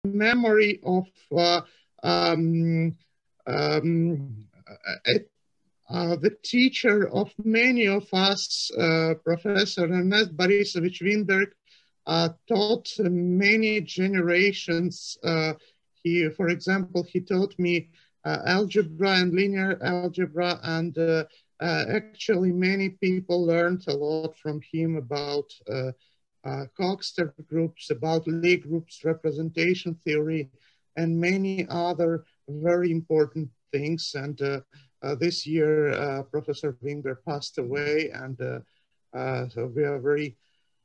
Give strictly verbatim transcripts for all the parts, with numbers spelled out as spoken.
memory of uh, um, um, uh, uh, the teacher of many of us, uh, Professor Ernest Borisovich Vinberg, uh, taught many generations. Uh, he, for example, he taught me uh, algebra and linear algebra, and uh, uh, actually many people learned a lot from him about uh, uh, Coxeter groups, about Lie groups, representation theory, and many other very important things. And uh, uh, this year, uh, Professor Vinberg passed away, and uh, uh, so we are very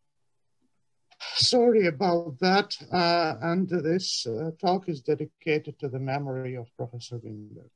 sorry about that. Uh, and this uh, talk is dedicated to the memory of Professor Vinberg.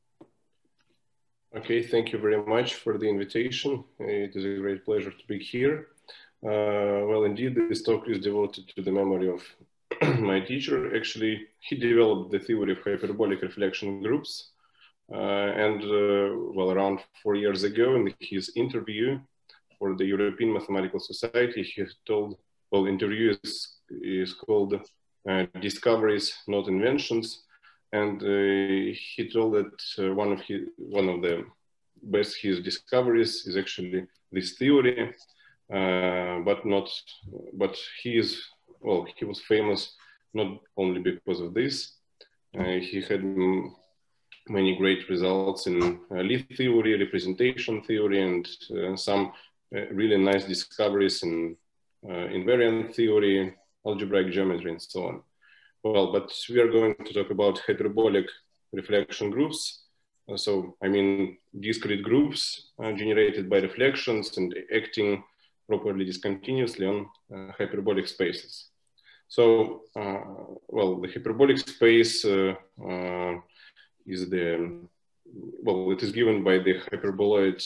Okay, thank you very much for the invitation. It is a great pleasure to be here. Uh, well, indeed, this talk is devoted to the memory of my teacher. Actually, he developed the theory of hyperbolic reflection groups. Uh, and, uh, well, around four years ago, in his interview for the European Mathematical Society, he told, well, interview is, is called uh, Discoveries, Not Inventions. And uh, he told that uh, one of his, one of the best his discoveries is actually this theory, uh, but not, but he is, well, he was famous not only because of this. Uh, he had many great results in uh, Lie theory, representation theory, and uh, some uh, really nice discoveries in uh, invariant theory, algebraic geometry, and so on. Well, but we are going to talk about hyperbolic reflection groups. Uh, so, I mean, discrete groups uh, generated by reflections and acting properly discontinuously on uh, hyperbolic spaces. So, uh, well, the hyperbolic space uh, uh, is the, well, it is given by the hyperboloid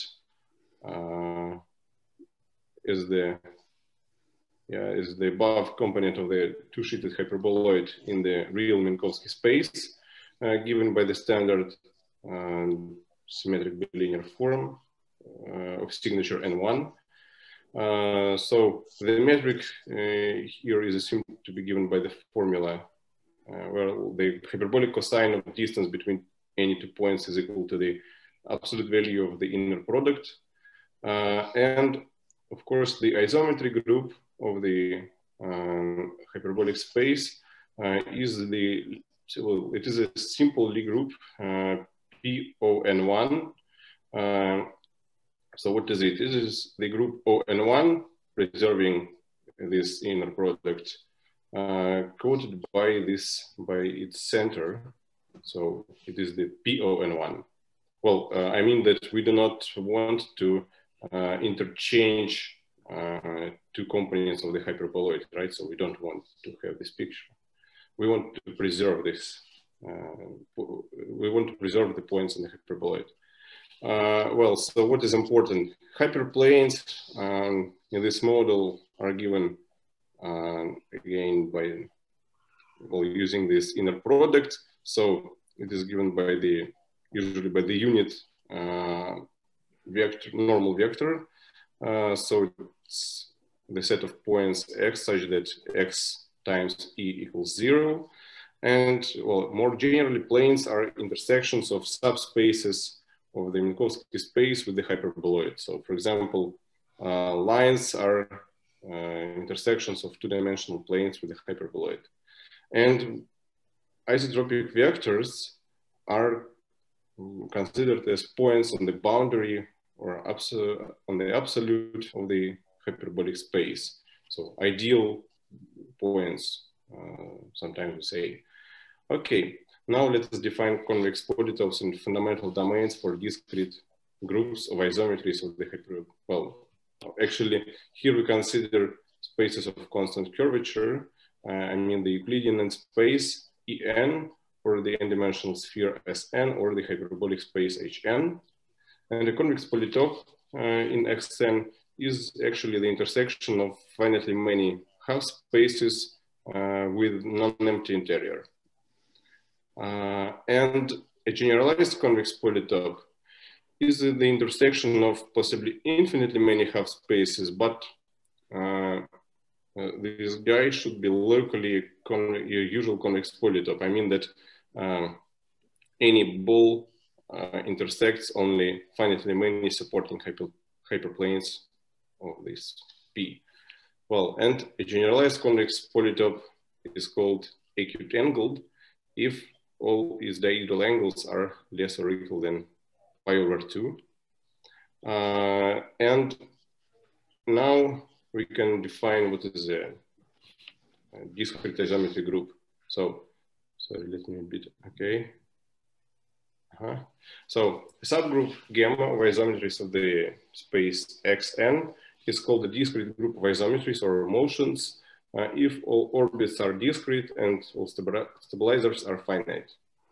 uh, is the, yeah, is the above component of the two-sheeted hyperboloid in the real Minkowski space, uh, given by the standard um, symmetric bilinear form uh, of signature N one. Uh, so the metric uh, here is assumed to be given by the formula uh, where the hyperbolic cosine of distance between any two points is equal to the absolute value of the inner product. Uh, and of course, the isometry group of the um, hyperbolic space uh, is the, well, it is a simple Lie group, uh, P O N one. Uh, so what is it? This is the group O N one preserving this inner product, uh, quoted by this, by its center. So it is the P O N one. Well, uh, I mean that we do not want to uh, interchange uh, two components of the hyperboloid, right? So we don't want to have this picture. We want to preserve this. Uh, we want to preserve the points in the hyperboloid. Uh, well, so what is important? Hyperplanes um, in this model are given um, again by, well, using this inner product. So it is given by the, usually by the unit uh, vector, normal vector. Uh, so it's the set of points x such that x times e equals zero. And, well, more generally, planes are intersections of subspaces of the Minkowski space with the hyperboloid. So, for example, uh, lines are uh, intersections of two-dimensional planes with the hyperboloid. And isotropic vectors are considered as points on the boundary or on the absolute of the hyperbolic space. So ideal points, uh, sometimes we say. Okay, now let us define convex polytopes and fundamental domains for discrete groups of isometries of the hyperbolic. Well, actually, here we consider spaces of constant curvature. Uh, I mean the Euclidean n space En for the n-dimensional sphere Sn or the hyperbolic space Hn. And the convex polytope uh, in Xn is actually the intersection of finitely many half spaces uh, with non-empty interior. Uh, and a generalized convex polytope is the intersection of possibly infinitely many half spaces, but uh, uh, this guy should be locally con usual convex polytope. I mean that um, any ball uh, intersects only finitely many supporting hyper hyperplanes of this P. Well, and a generalized convex polytope is called acute angled if all its diagonal angles are less or equal than pi over two. Uh, and now we can define what is a, a discrete isometry group. So, sorry, let me a bit, okay. Uh-huh. So a subgroup gamma of isometries of the space Xn is called a discrete group of isometries or motions uh, if all orbits are discrete and all stabilizers are finite.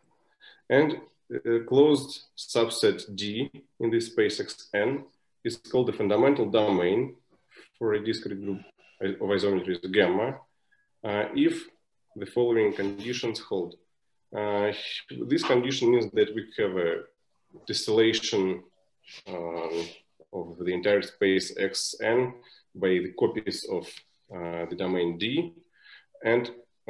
And a closed subset D in this space Xn is called the fundamental domain for a discrete group of isometries gamma uh, if the following conditions hold. Uh, this condition means that we have a distillation um, of the entire space Xn by the copies of uh, the domain D. And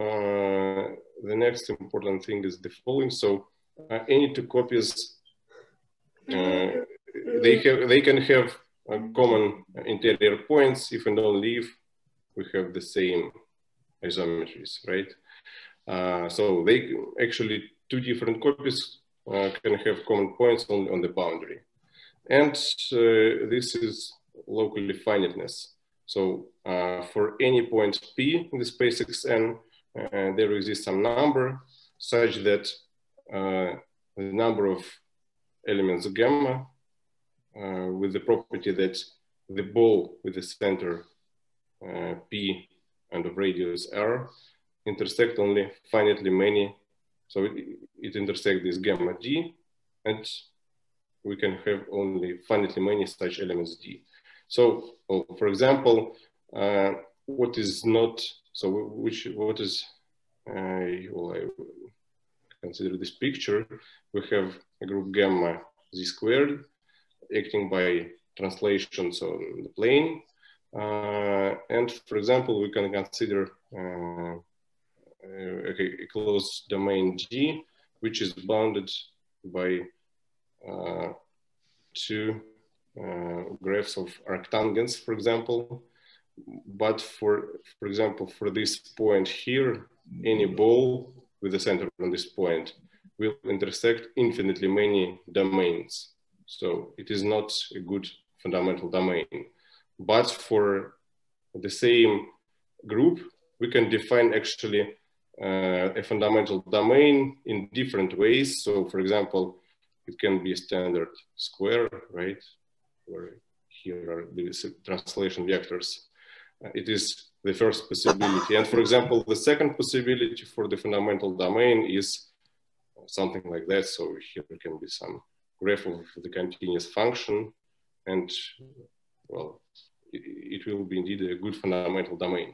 uh, the next important thing is the following. So uh, any two copies, uh, they, have, they can have uh, common interior points if and only if we have the same isometries, right? Uh, so they actually, two different copies uh, can have common points on, on the boundary. And uh, this is locally finiteness. So uh, for any point P in the space Xn, uh, there exists some number such that uh, the number of elements gamma uh, with the property that the ball with the center uh, P and of radius R intersect only finitely many. So it, it intersects this gamma D, and we can have only finitely many such elements D. So, well, for example, uh, what is not, so which, what is, uh, well, I consider this picture, we have a group gamma Z squared acting by translations on the plane. Uh, and for example, we can consider uh, a, a closed domain G, which is bounded by uh, two uh, graphs of arctangents, for example. But for, for example, for this point here, any ball with the center on this point will intersect infinitely many domains. So it is not a good fundamental domain. But for the same group, we can define actually uh, a fundamental domain in different ways. So for example, it can be a standard square, right? Where here are the translation vectors. Uh, it is the first possibility. And for example, the second possibility for the fundamental domain is something like that. So here can be some graph of the continuous function, and well, it, it will be indeed a good fundamental domain.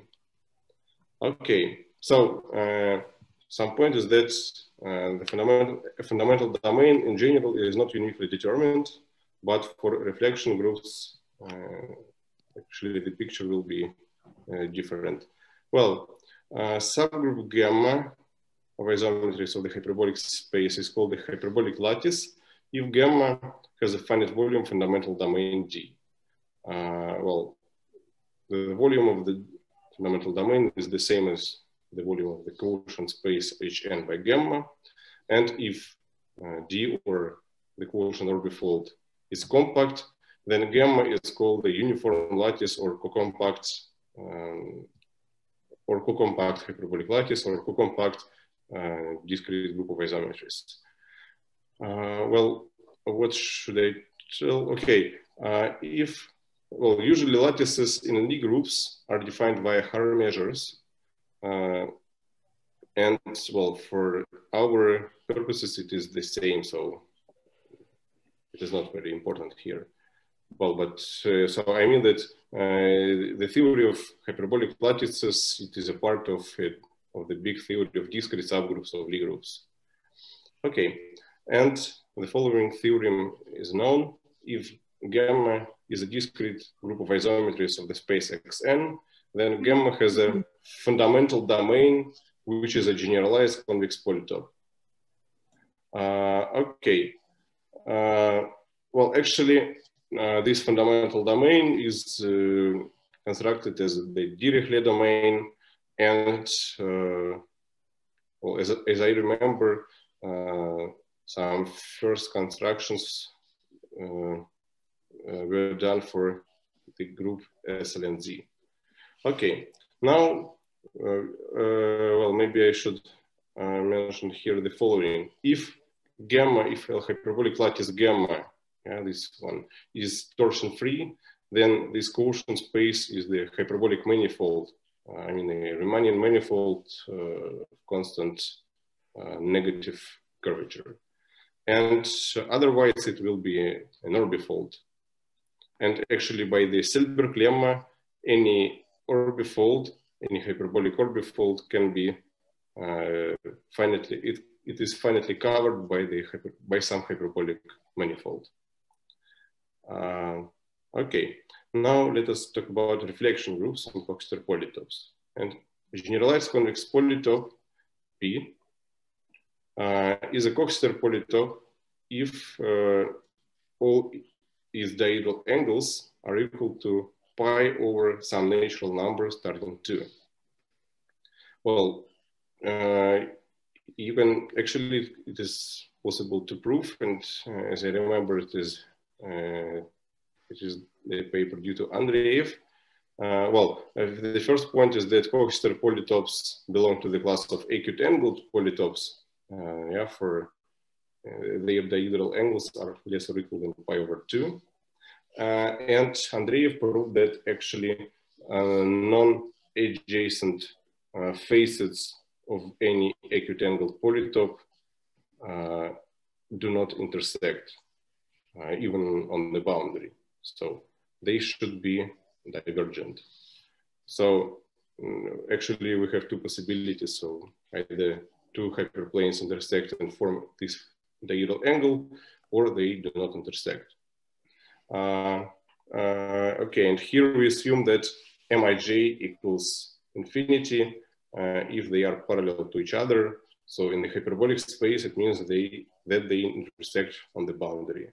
Okay, so uh, some point is that uh, the fundamental, a fundamental domain in general is not uniquely determined, but for reflection groups, uh, actually the picture will be uh, different. Well, uh, subgroup gamma of isometries of the hyperbolic space is called the hyperbolic lattice if gamma has a finite volume fundamental domain G. Uh, well, the volume of the fundamental domain is the same as the volume of the quotient space Hn by gamma. And if uh, D or the quotient orbifold is compact, then gamma is called the uniform lattice or co-compact um, or co-compact hyperbolic lattice or co-compact uh, discrete group of isometries. Uh, well, what should I tell? Okay, uh, if, well, usually lattices in Lie groups are defined via Haar measures. Uh, and well, for our purposes, it is the same. So it is not very important here. Well, but uh, so I mean that uh, the theory of hyperbolic lattices, it is a part of it, of the big theory of discrete subgroups of Lie groups. Okay, and the following theorem is known. If gamma is a discrete group of isometries of the space Xn, then gamma has a fundamental domain, which is a generalized convex polytope. Uh, okay. Uh, well, actually, uh, this fundamental domain is uh, constructed as the Dirichlet domain, and uh, well, as, as I remember, uh, some first constructions uh, uh, were done for the group S L and Z. Okay, now, uh, uh, well, maybe I should uh, mention here the following. If gamma, if a hyperbolic lattice gamma, yeah, this one, is torsion-free, then this quotient space is the hyperbolic manifold. Uh, I mean, a Riemannian manifold uh, constant uh, negative curvature. And otherwise, it will be a, an orbifold. And actually, by the Selberg lemma, any orbifold, any hyperbolic orbifold can be uh, finitely, it, it is finitely covered by, the, by some hyperbolic manifold. Uh, okay, now let us talk about reflection groups and Coxeter polytopes. And generalized convex polytope P uh, is a Coxeter polytope if uh, all its dihedral angles are equal to pi over some natural number starting two. Well, uh, you can actually, it is possible to prove, and uh, as I remember, it is uh, it is the paper due to Andreev. Uh, well, uh, the first point is that Coxeter polytopes belong to the class of acute angled polytopes. Uh, yeah, for uh, their dihedral angles are less or equal than pi over two. Uh, and Andreev proved that actually uh, non-adjacent uh, faces of any acute angled polytope uh, do not intersect, uh, even on the boundary. So they should be divergent. So um, actually we have two possibilities. So either two hyperplanes intersect and form this dihedral angle, or they do not intersect. Uh, uh, okay, and here we assume that Mij equals infinity uh, if they are parallel to each other. So in the hyperbolic space, it means they, that they intersect on the boundary.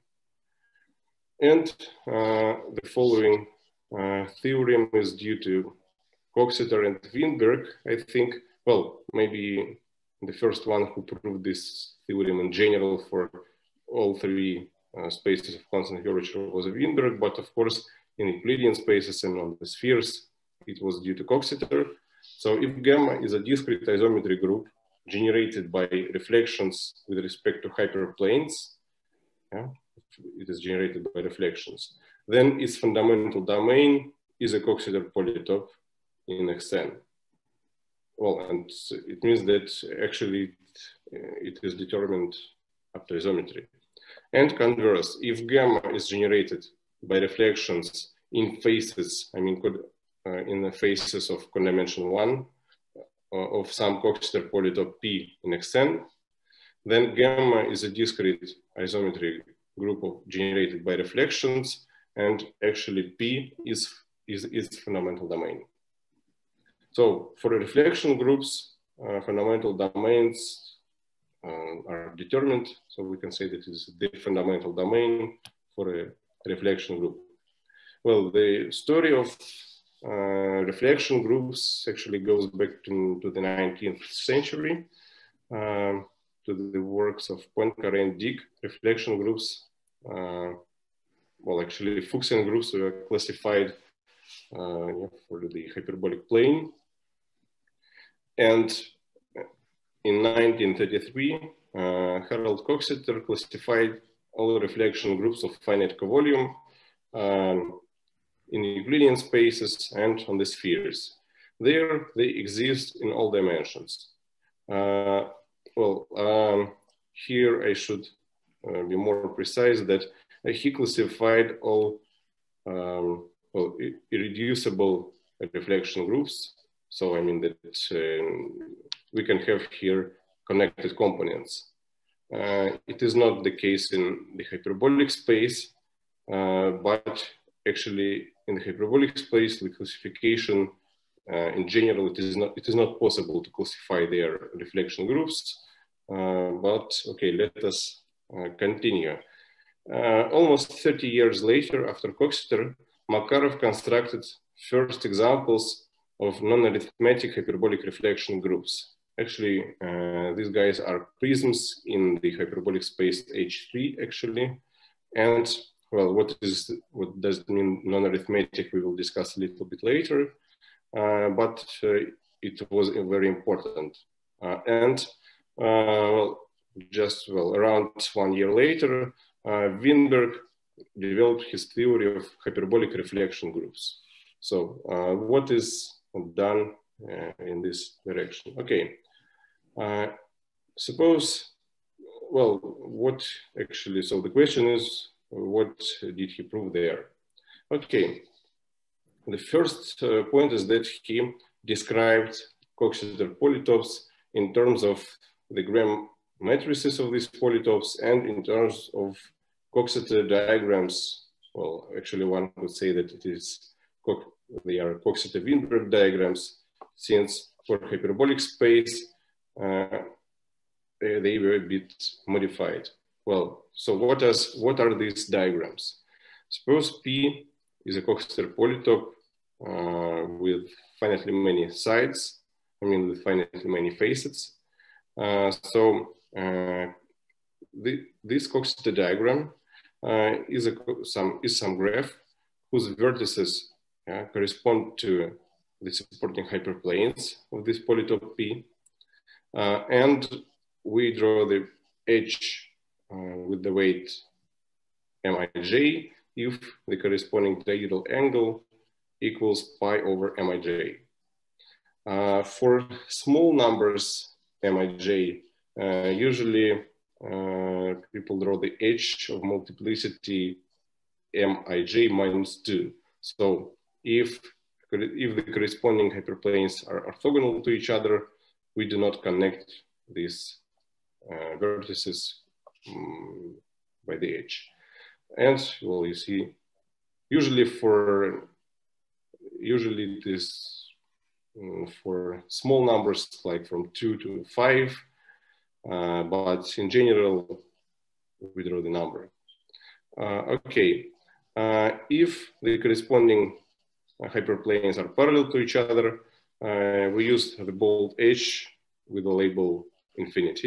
And uh, the following uh, theorem is due to Coxeter and Vinberg, I think. Well, maybe the first one who proved this theorem in general for all three uh, spaces of constant curvature was Vinberg, but of course, in Euclidean spaces and on the spheres, it was due to Coxeter. So if gamma is a discrete isometry group generated by reflections with respect to hyperplanes, yeah, it is generated by reflections, then its fundamental domain is a Coxeter polytope in X N. Well, and it means that actually it is determined after isometry. And converse, if gamma is generated by reflections in faces, I mean, could, uh, in the faces of codimension one uh, of some Coxeter polytope P in X N, then gamma is a discrete isometry group of generated by reflections, and actually P is, is its fundamental domain. So for reflection groups, uh, fundamental domains uh, are determined. So we can say that it is the fundamental domain for a reflection group. Well, the story of uh, reflection groups actually goes back to, to the nineteenth century, uh, to the works of Poincaré and Dick. Reflection groups, uh, well, actually Fuchsian groups were classified uh, for the hyperbolic plane. And in nineteen thirty-three, uh, Harold Coxeter classified all reflection groups of finite covolume um, in Euclidean spaces and on the spheres. There, they exist in all dimensions. Uh, well, um, here I should uh, be more precise that uh, he classified all um, well, irreducible reflection groups. So I mean that uh, we can have here connected components. Uh, it is not the case in the hyperbolic space, uh, but actually in the hyperbolic space, the classification uh, in general, it is not it is not possible to classify their reflection groups. Uh, but okay, let us uh, continue. Uh, almost thirty years later, after Coxeter, Makarov constructed first examples of non-arithmetic hyperbolic reflection groups. Actually, uh, these guys are prisms in the hyperbolic space H three, actually. And well, what is what does it mean non-arithmetic? We will discuss a little bit later. Uh, but uh, it was very important. Uh, and uh, well, just well, around one year later, uh, Vinberg developed his theory of hyperbolic reflection groups. So uh, what is done uh, in this direction? Okay, uh, suppose, well, what actually, so the question is, what did he prove there? Okay. The first uh, point is that he described Coxeter polytopes in terms of the gram matrices of these polytopes and in terms of Coxeter diagrams. Well, actually one could say that it is, they are Coxeter-Vinberg diagrams, since for hyperbolic space, uh, they, they were a bit modified. Well, so what, is, what are these diagrams? Suppose P is a Coxeter polytope uh, with finitely many sides, I mean with finitely many facets. Uh, so uh, the, this Coxeter diagram uh, is, a, some, is some graph whose vertices uh, correspond to the supporting hyperplanes of this polytope P. Uh, and we draw the edge uh, with the weight Mij if the corresponding diagonal angle equals pi over Mij. Uh, for small numbers Mij, uh, usually uh, people draw the edge of multiplicity Mij minus two. So if, if the corresponding hyperplanes are orthogonal to each other, we do not connect these uh, vertices um, by the edge. And well, you see, usually for usually this um, for small numbers like from two to five, uh, but in general we draw the number. Uh, okay, uh, if the corresponding uh, hyperplanes are parallel to each other, uh, we use the bold edge with the label infinity.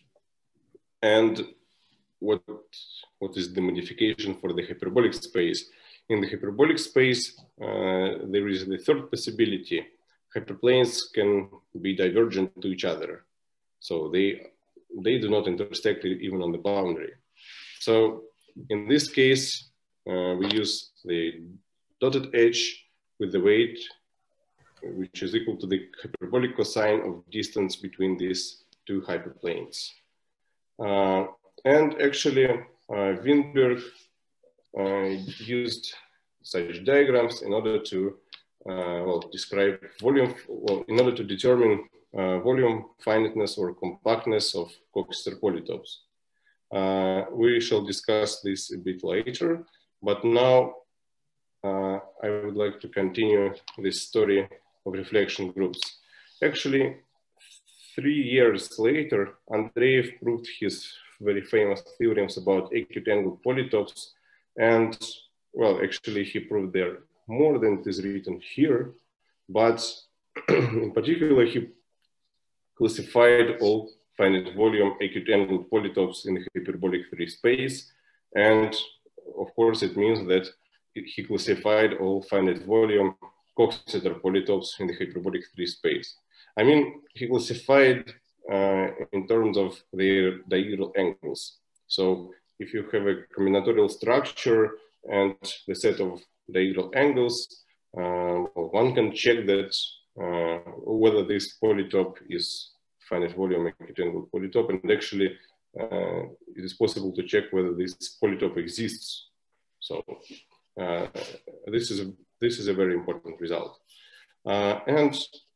And what what is the modification for the hyperbolic space? In the hyperbolic space, uh, there is the third possibility. Hyperplanes can be divergent to each other. So they, they do not intersect even on the boundary. So in this case, uh, we use the dotted edge with the weight, which is equal to the hyperbolic cosine of distance between these two hyperplanes. Uh, and actually, uh, Vinberg uh, used such diagrams in order to uh, well, describe volume, well, in order to determine uh, volume finiteness or compactness of Coxeter polytopes. Uh, we shall discuss this a bit later, but now uh, I would like to continue this story of reflection groups. Actually, three years later, Andreev proved his very famous theorems about acute angle polytopes. And well, actually he proved there more than it is written here, but in particular, he classified all finite volume acute angle polytopes in the hyperbolic three space. And of course, it means that he classified all finite volume Coxeter polytopes in the hyperbolic three space. I mean, he classified uh, in terms of their diagonal angles. So if you have a combinatorial structure and the set of diagonal angles, uh, well, one can check that uh, whether this polytope is finite volume acute angle polytope, and actually uh, it is possible to check whether this polytope exists. So uh, this is a, this is a very important result. Uh, and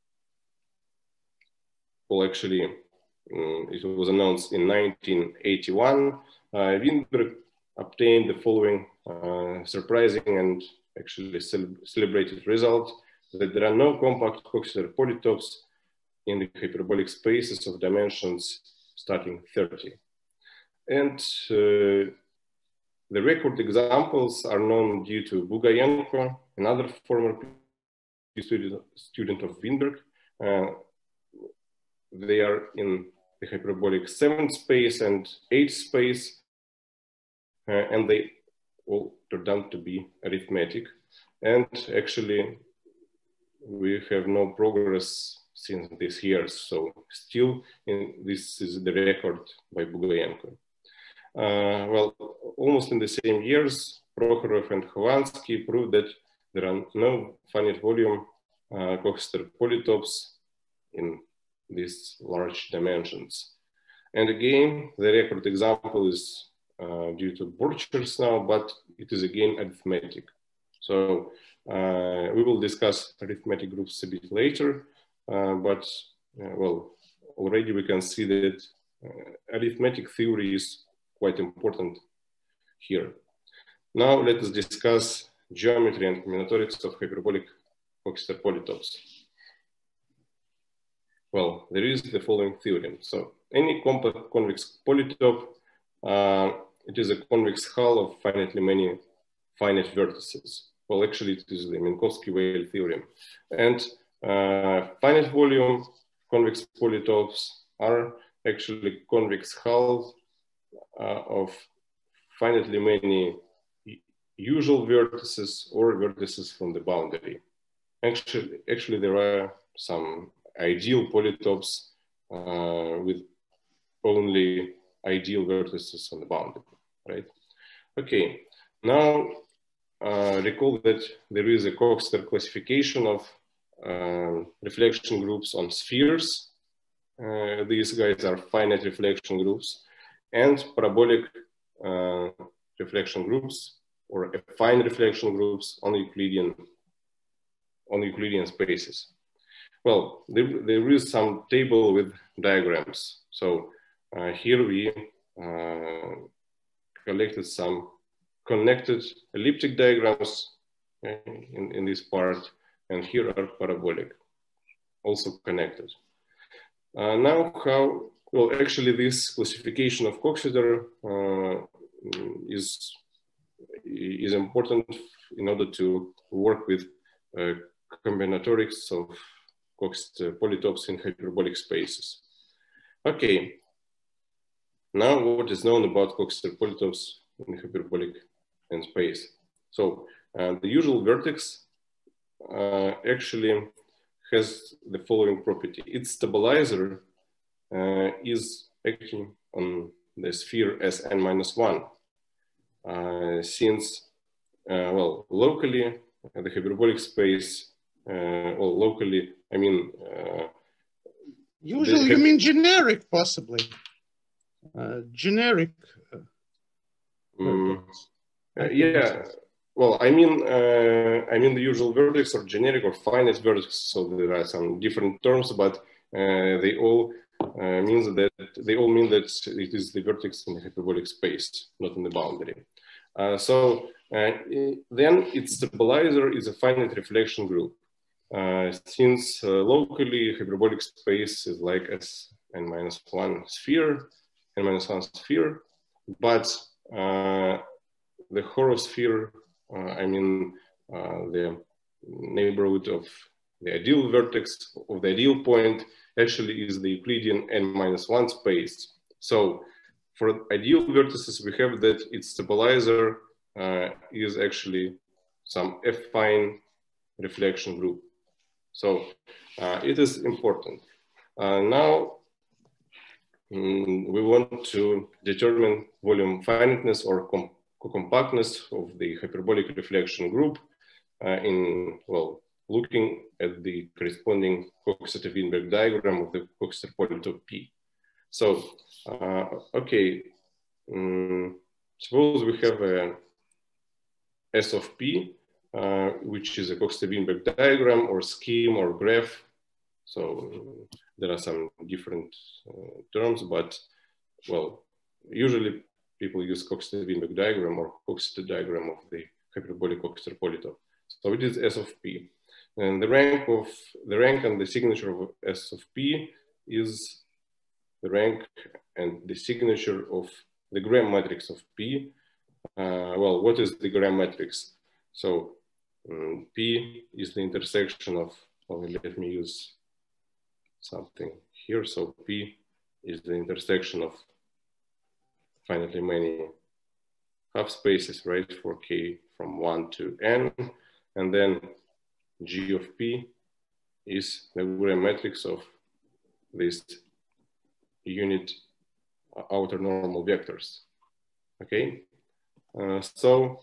well, actually, um, it was announced in nineteen eighty-one. Uh, Vinberg obtained the following uh, surprising and actually cel celebrated result. that there are no compact Coxeter polytopes in the hyperbolic spaces of dimensions starting thirty. And uh, the record examples are known due to Bogachev, another former student, student of Vinberg. Uh, they are in the hyperbolic seventh space and eighth space, uh, and they all turned out to be arithmetic. And actually, we have no progress since these years. So still, in, this is the record by Bogachev. Uh, well, almost in the same years, Prokhorov and Khovansky proved that there are no finite volume uh, Coxeter polytopes in these large dimensions. And again, the record example is uh, due to Borchers now, but it is again arithmetic. So uh, we will discuss arithmetic groups a bit later, uh, but uh, well, already we can see that uh, arithmetic theory is quite important here. Now let us discuss geometry and combinatorics of hyperbolic Coxeter polytopes. Well, there is the following theorem. So any compact convex polytope, uh, it is a convex hull of finitely many finite vertices. Well, actually it is the Minkowski-Weyl theorem. And uh, finite volume convex polytopes are actually convex hulls Uh, of finitely many usual vertices or vertices from the boundary. Actually, actually there are some ideal polytopes uh, with only ideal vertices on the boundary, right? Okay, now uh, recall that there is a Coxeter classification of uh, reflection groups on spheres. Uh, these guys are finite reflection groups. And parabolic uh, reflection groups or affine reflection groups on Euclidean, on Euclidean spaces. Well, there, there is some table with diagrams. So uh, here we uh, collected some connected elliptic diagrams in, in this part, and here are parabolic, also connected. Uh, now how Well, actually, this classification of Coxeter uh, is, is important in order to work with uh, combinatorics of Coxeter polytopes in hyperbolic spaces. Okay, now what is known about Coxeter polytopes in hyperbolic and space? So uh, the usual vertex uh, actually has the following property. Its stabilizer Uh, is acting on the sphere as n minus one, uh, since, uh, well, locally, uh, the hyperbolic space, uh, well, locally, I mean... Uh, Usually you mean generic, possibly. Uh, generic. Uh, um, uh, yeah, well, I mean, uh, I mean the usual vertex or generic or finite vertex, so there are some different terms, but uh, they all Uh, means that they all mean that it is the vertex in the hyperbolic space, not in the boundary. Uh, so uh, then its stabilizer is a finite reflection group. Uh, since uh, locally hyperbolic space is like as n minus one sphere, n minus one sphere, but uh, the horosphere, uh, I mean uh, the neighborhood of the ideal vertex of the ideal point actually is the Euclidean n minus one space. So for ideal vertices, we have that its stabilizer uh, is actually some affine reflection group. So uh, it is important. Uh, now um, we want to determine volume finiteness or com compactness of the hyperbolic reflection group uh, in, well, looking at the corresponding Coxeter-Vinberg diagram of the Coxeter polytope P. So, uh, okay, um, suppose we have a S of P, uh, which is a Coxeter-Vinberg diagram or scheme or graph. So um, there are some different uh, terms, but, well, usually people use Coxeter-Vinberg diagram or Coxeter diagram of the hyperbolic Coxeter polytope. So it is S of P. And the rank of the rank and the signature of S of P is the rank and the signature of the gram matrix of P. Uh, well, what is the gram matrix? So um, P is the intersection of, oh, let me use something here. So P is the intersection of finitely many half spaces, right, for K from one to N. And then G of P is the gram matrix of these unit outer normal vectors. Okay, uh, so,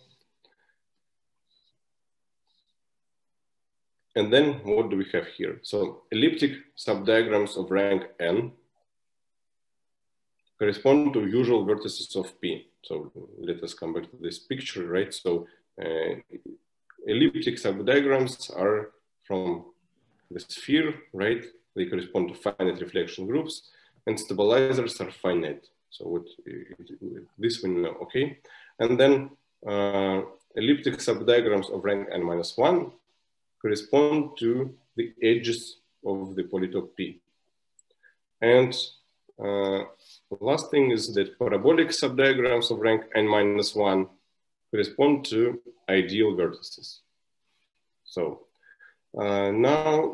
and then what do we have here? So elliptic subdiagrams of rank N correspond to usual vertices of P. So let us come back to this picture, right? So uh, elliptic subdiagrams are from the sphere, right? They correspond to finite reflection groups, and stabilizers are finite. So what, this we know, okay? And then uh, elliptic subdiagrams of rank n minus one correspond to the edges of the polytope P. And uh, the last thing is that parabolic subdiagrams of rank n minus one correspond to ideal vertices. So uh, now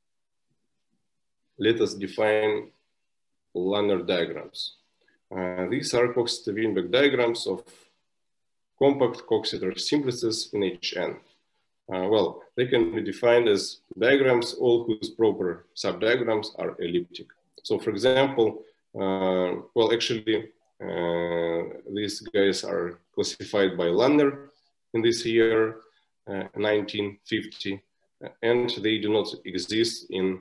let us define Lanner diagrams. Uh, these are Coxeter-Vinberg diagrams of compact Coxeter simplices in H N. Uh, well, they can be defined as diagrams, all whose proper subdiagrams are elliptic. So for example, uh, well, actually, uh, these guys are classified by Lanner in this year, uh, nineteen fifty, and they do not exist in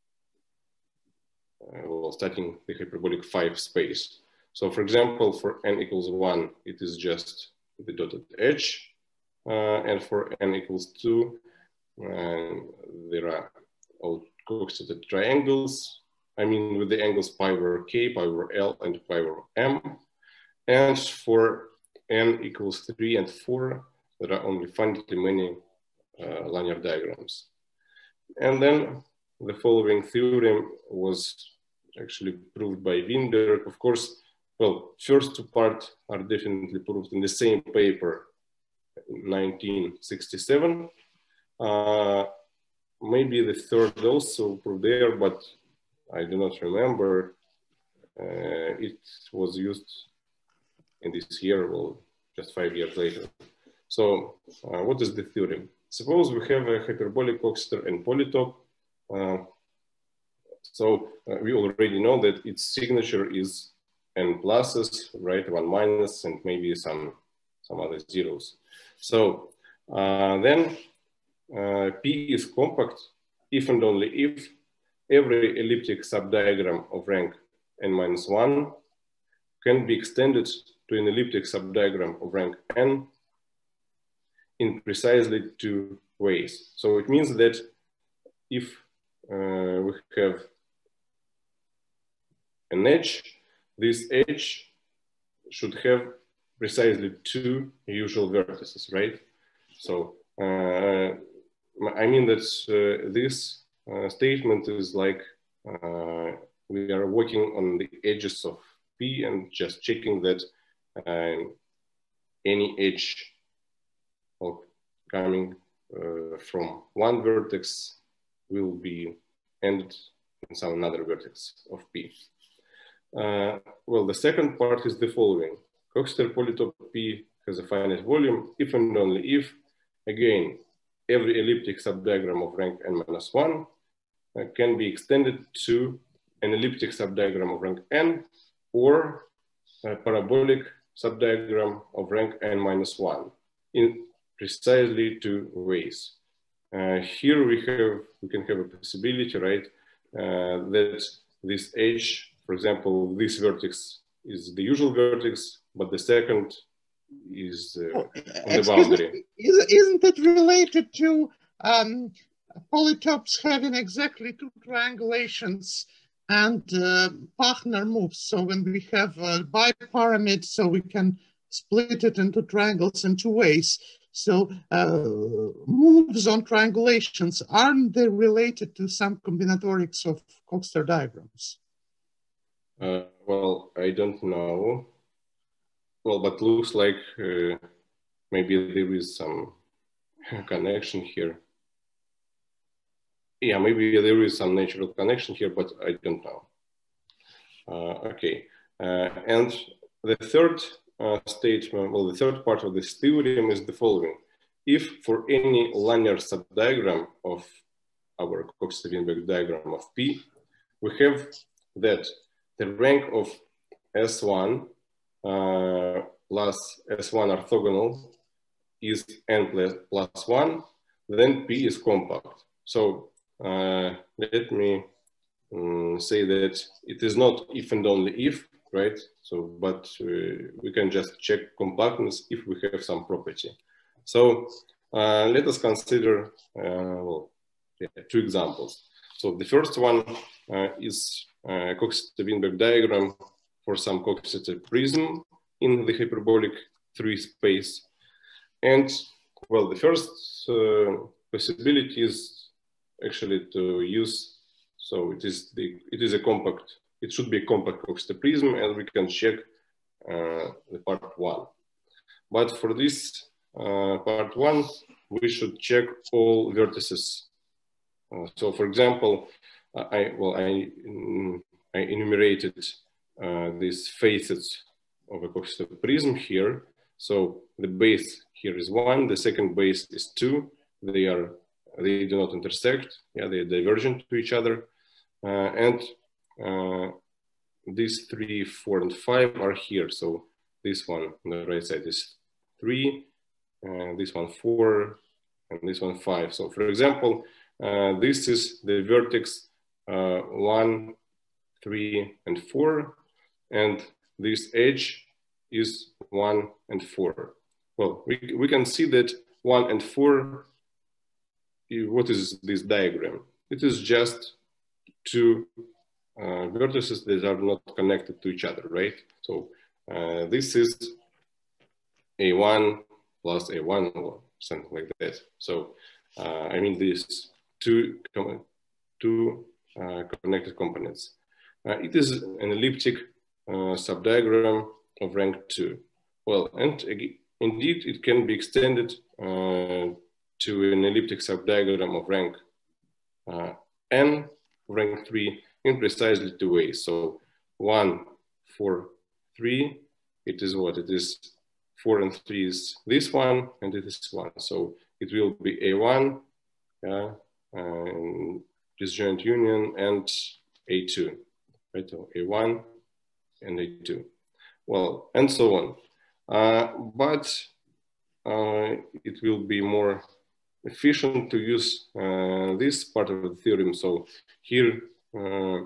uh, well, starting the hyperbolic five space. So for example, for n equals one, it is just the dotted edge. Uh, and for n equals two, uh, there are all Coxeter triangles. I mean, with the angles pi over k, pi over l, and pi over m. And for n equals three and four, there are only finitely many uh, linear diagrams. And then the following theorem was actually proved by Vinberg. Of course, well, first two parts are definitely proved in the same paper in nineteen sixty-seven. Uh, maybe the third also proved there, but I do not remember. Uh, it was used in this year, well, just five years later. So uh, what is the theorem? Suppose we have a hyperbolic Coxeter and polytope. Uh, so uh, we already know that its signature is n pluses, right? One minus, and maybe some, some other zeros. So uh, then uh, P is compact if and only if every elliptic subdiagram of rank n minus one can be extended to an elliptic subdiagram of rank n in precisely two ways. So it means that if uh, we have an edge, this edge should have precisely two usual vertices, right? So uh, I mean that uh, this uh, statement is like uh, we are working on the edges of P and just checking that uh, any edge of coming uh, from one vertex will be ended in some another vertex of P. Uh, well, the second part is the following. Coxeter polytope P has a finite volume if and only if, again, every elliptic subdiagram of rank n minus one uh, can be extended to an elliptic subdiagram of rank n or a parabolic subdiagram of rank n minus one in precisely two ways. Uh, here we have, we can have a possibility, right, uh, that this edge, for example, this vertex is the usual vertex, but the second is uh, oh, on the boundary. Is, isn't it related to um, polytopes having exactly two triangulations and uh, Pachner moves? So when we have a bipyramid, so we can split it into triangles in two ways. So uh, moves on triangulations, aren't they related to some combinatorics of Coxeter diagrams? Uh, well, I don't know. Well, but looks like uh, maybe there is some connection here. Yeah, maybe there is some natural connection here, but I don't know. Uh, okay, uh, and the third uh, statement, well, the third part of this theorem is the following. If for any linear subdiagram of our Coxeter-Vinberg diagram of P, we have that the rank of S one uh, plus S one orthogonal is n plus, plus one, then P is compact. So uh, let me um, say that it is not if and only if, right? So, but uh, we can just check compactness if we have some property. So uh, let us consider uh, well, yeah, two examples. So the first one uh, is a Coxeter-Vinberg diagram for some Coxeter prism in the hyperbolic three space. And well, the first uh, possibility is actually to use, so it is the it is a compact, it should be a compact Coxeter prism, and we can check uh, the part one. But for this uh, part one, we should check all vertices. Uh, so, for example, I well I I enumerated uh, these facets of a Coxeter prism here. So the base here is one, the second base is two. They are they do not intersect. Yeah, they are divergent to each other, uh, and uh, these three, four, and five are here. So this one on the right side is three, uh, this one four, and this one five. So for example, uh, this is the vertex uh, one, three, and four, and this edge is one and four. Well, we, we can see that one and four, what is this diagram? It is just two uh, vertices that are not connected to each other, right? So uh, this is A one plus A one or something like that. So uh, I mean these two, two uh, connected components. Uh, it is an elliptic uh, subdiagram of rank two. Well, and indeed it can be extended uh, to an elliptic subdiagram of rank uh, n, rank three, in precisely two ways. So one, four, three, it is what? It is four and three is this one, and it is one. So it will be A one, yeah, and disjoint union, and A two, right? So A one and A two. Well, and so on. Uh, but uh, it will be more efficient to use uh, this part of the theorem. So here uh,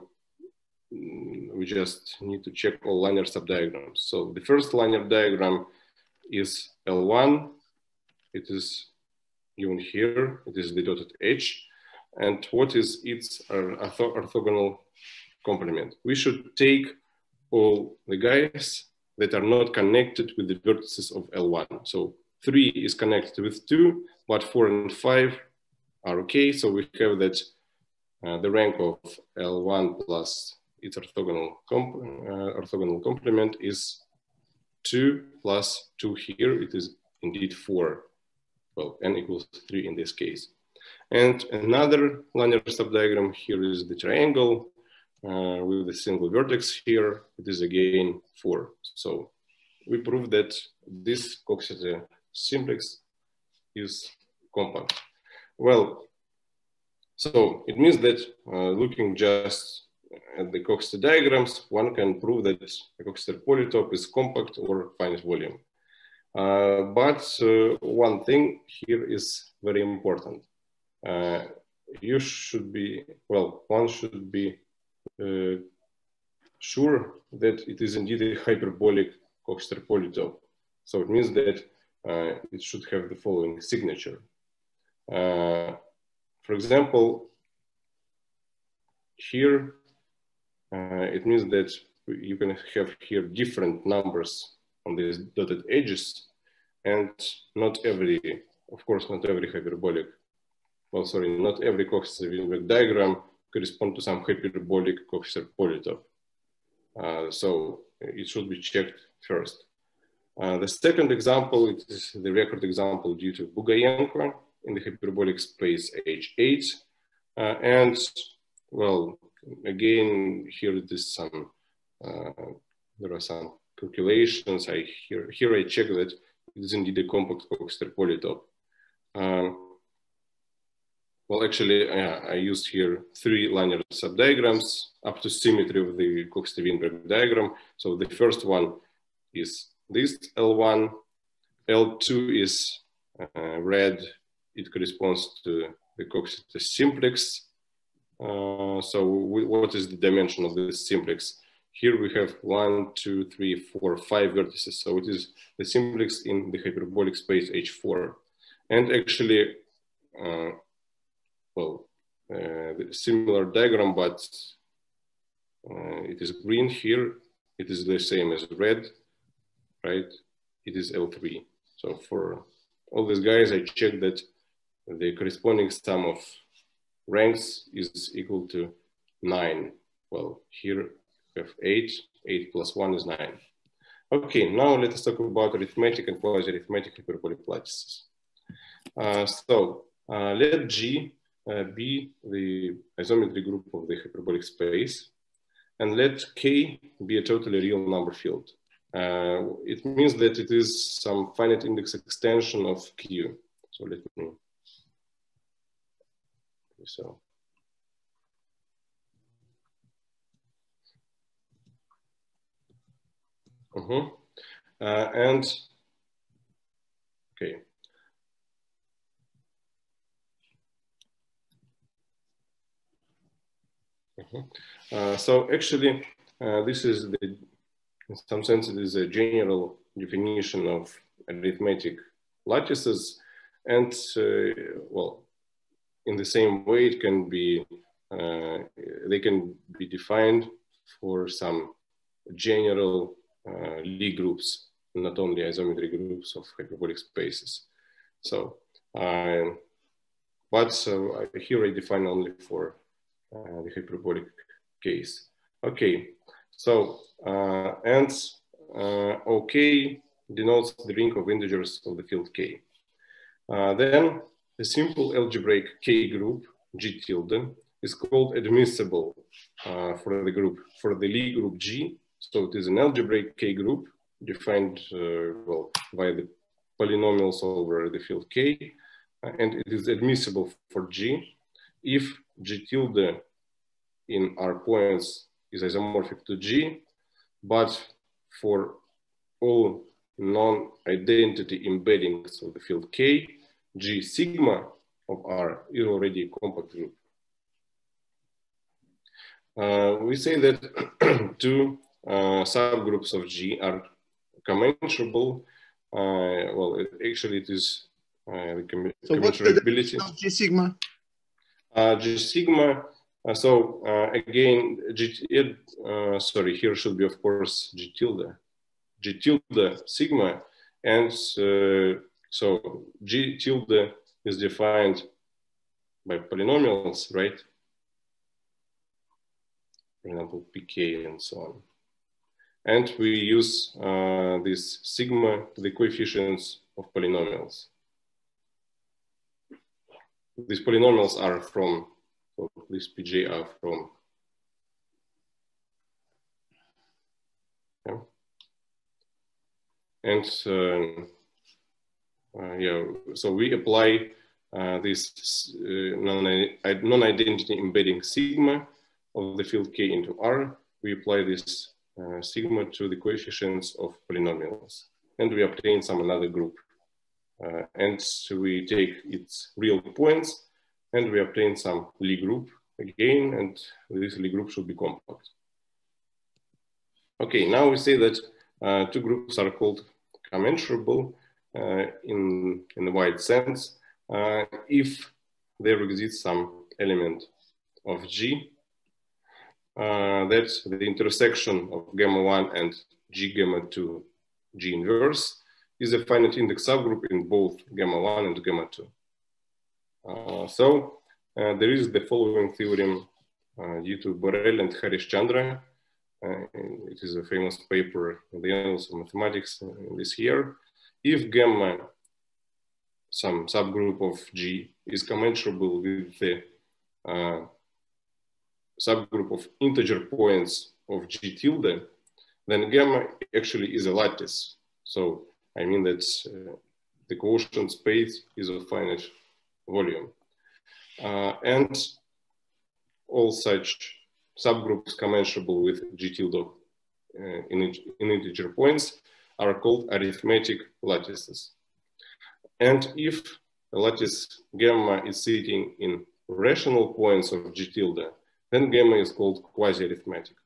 we just need to check all linear subdiagrams. So the first linear diagram is L one. It is given here. It is the dotted H. And what is its ortho orthogonal complement? We should take all the guys that are not connected with the vertices of L one. So three is connected with two, but four and five are okay. So we have that uh, the rank of L one plus its orthogonal, comp uh, orthogonal complement is two plus two here. It is indeed four. Well, n equals three in this case. And another linear subdiagram here is the triangle uh, with a single vertex here. It is again four. So we prove that this Coxeter simplex is compact. Well, so it means that uh, looking just at the Coxeter diagrams, one can prove that the Coxeter polytope is compact or finite volume. Uh, but uh, one thing here is very important. Uh, you should be, well, one should be uh, sure that it is indeed a hyperbolic Coxeter polytope. So it means that uh, it should have the following signature. Uh, for example, here, uh, it means that you can have here different numbers on these dotted edges. and not every, of course, not every hyperbolic, well, sorry, not every Coxeter-Vinberg diagram corresponds to some hyperbolic Coxeter polytope. Uh, so it should be checked first. Uh, the second example, it is the record example due to Bogachev in the hyperbolic space H eight. Uh, and, well, again, here it is some, uh, there are some calculations. I here, here I check that it is indeed a compact Coxeter polytope. Um, well, actually, uh, I used here three linear subdiagrams up to symmetry of the Coxeter-Vinberg diagram. So the first one is this L one, L two is uh, red. It corresponds to the Coxeter simplex. Uh, so we, what is the dimension of this simplex? Here we have one, two, three, four, five vertices. So it is the simplex in the hyperbolic space H four. And actually, uh, well, uh, similar diagram, but uh, it is green here. It is the same as red, right? It is L three. So for all these guys, I checked that the corresponding sum of ranks is equal to nine. Well, here we have eight. eight plus one is nine. Okay, now let us talk about arithmetic and quasi-arithmetic hyperbolic lattices. Uh, so uh, let G uh, be the isometry group of the hyperbolic space, and let K be a totally real number field. Uh, it means that it is some finite index extension of Q. So let me, so. Uh-huh. Uh, and, okay. Uh-huh. Uh, so actually, uh, this is the, in some sense, it is a general definition of arithmetic lattices. And uh, well, in the same way, it can be, uh, they can be defined for some general uh, Lie groups, not only isometry groups of hyperbolic spaces. So, uh, but so here I define only for uh, the hyperbolic case. Okay, so, uh, and uh, OK denotes the ring of integers of the field K. Uh, then a simple algebraic K group, G tilde, is called admissible uh, for the group, for the Lie group G. So it is an algebraic K group defined uh, well by the polynomials over the field K, uh, and it is admissible for G if G tilde in R points is isomorphic to G, but for all non-identity embeddings of the field K, G sigma of R is already a compact group. Uh, we say that two uh, subgroups of G are commensurable. Uh, well, it, actually, it is uh, the com so commensurability. What's the of G sigma? Uh, G sigma. Uh, so uh, again, G, uh, sorry, here should be of course G tilde, G tilde sigma, and uh, so G tilde is defined by polynomials, right? For example, P K and so on. And we use uh, this sigma, the coefficients of polynomials. These polynomials are from, so these P J are from, yeah. And uh, uh, yeah, so we apply uh, this uh, non-identity embedding sigma of the field K into R. We apply this uh, sigma to the coefficients of polynomials, and we obtain some another group. Uh, and so we take its real points, and we obtain some Lie group again, and this Lie group should be compact. Okay, now we say that uh, two groups are called commensurable uh, in, in the wide sense uh, if there exists some element of G uh, that the intersection of gamma one and G gamma two G inverse is a finite index subgroup in both gamma one and gamma two. Uh, so uh, there is the following theorem uh, due to Borel and Harishchandra. Uh, it is a famous paper in the Annals of Mathematics in this year. If gamma, some subgroup of G, is commensurable with the uh, subgroup of integer points of G tilde, then gamma actually is a lattice. So I mean that uh, the quotient space is of finite volume. Uh, and all such subgroups commensurable with G tilde uh, in, in integer points are called arithmetic lattices. And if a lattice gamma is sitting in rational points of G tilde, then gamma is called quasi-arithmetic.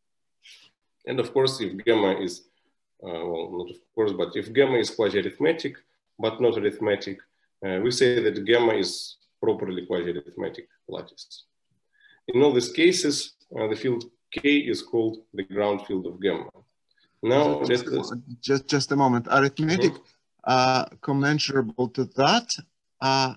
And of course, if gamma is, uh, well, not of course, but if gamma is quasi-arithmetic, but not arithmetic, uh, we say that gamma is properly quasi-arithmetic lattice. In all these cases, uh, the field K is called the ground field of gamma. Now, just, just, just, just a moment. Arithmetic mm-hmm. uh, commensurable to that uh,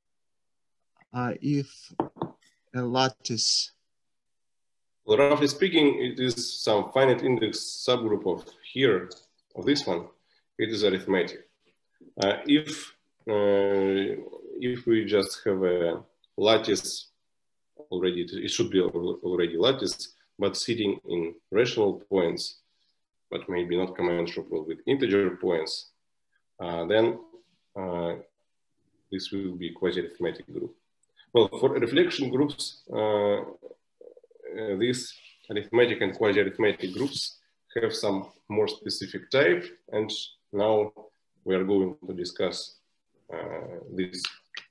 uh, if a lattice. Well, roughly speaking, it is some finite index subgroup of here, of this one. It is arithmetic. Uh, if uh, if we just have a lattice already, it should be already lattice, but sitting in rational points, but maybe not commensurable with integer points, uh, then uh, this will be quasi-arithmetic group. Well, for reflection groups, uh, uh, these arithmetic and quasi-arithmetic groups have some more specific type, and now we are going to discuss uh, this.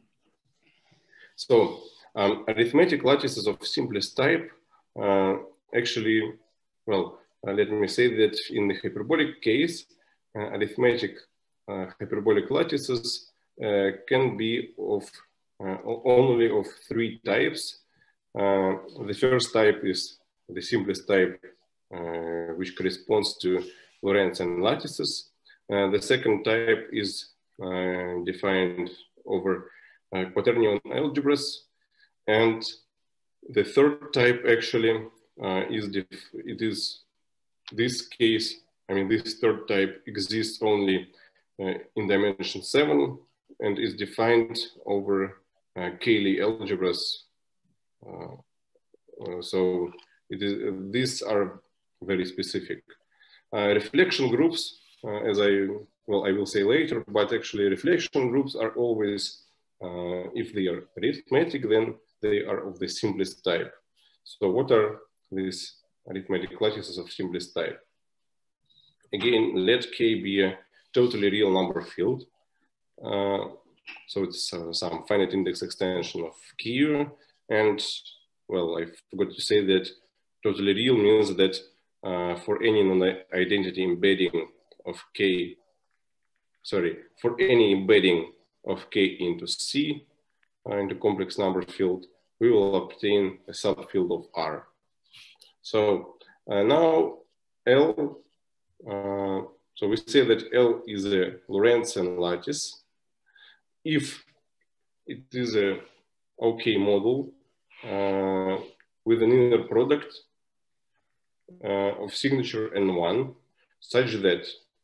So, um, arithmetic lattices of simplest type uh, actually, well, uh, let me say that in the hyperbolic case, uh, arithmetic uh, hyperbolic lattices uh, can be of uh, only of three types. Uh, the first type is the simplest type, uh, which corresponds to Lorentzian lattices. Uh, the second type is uh, defined over uh, quaternion algebras. And the third type actually uh, is, it is this case, I mean, this third type exists only uh, in dimension seven and is defined over uh, Cayley algebras. Uh, uh, so it is, uh, these are very specific. Uh, reflection groups, uh, as I, well, I will say later, but actually reflection groups are always, uh, if they are arithmetic, then they are of the simplest type. So what are these arithmetic lattices of simplest type? Again, let K be a totally real number field. Uh, so it's uh, some finite index extension of Q. And well, I forgot to say that totally real means that uh, for any non-identity embedding of K, sorry, for any embedding of K into C, uh, into complex number field, we will obtain a subfield of R. So uh, now L, uh, so we say that L is a Lorentzian lattice. If it is a OK model uh, with an inner product uh, of signature N one, such that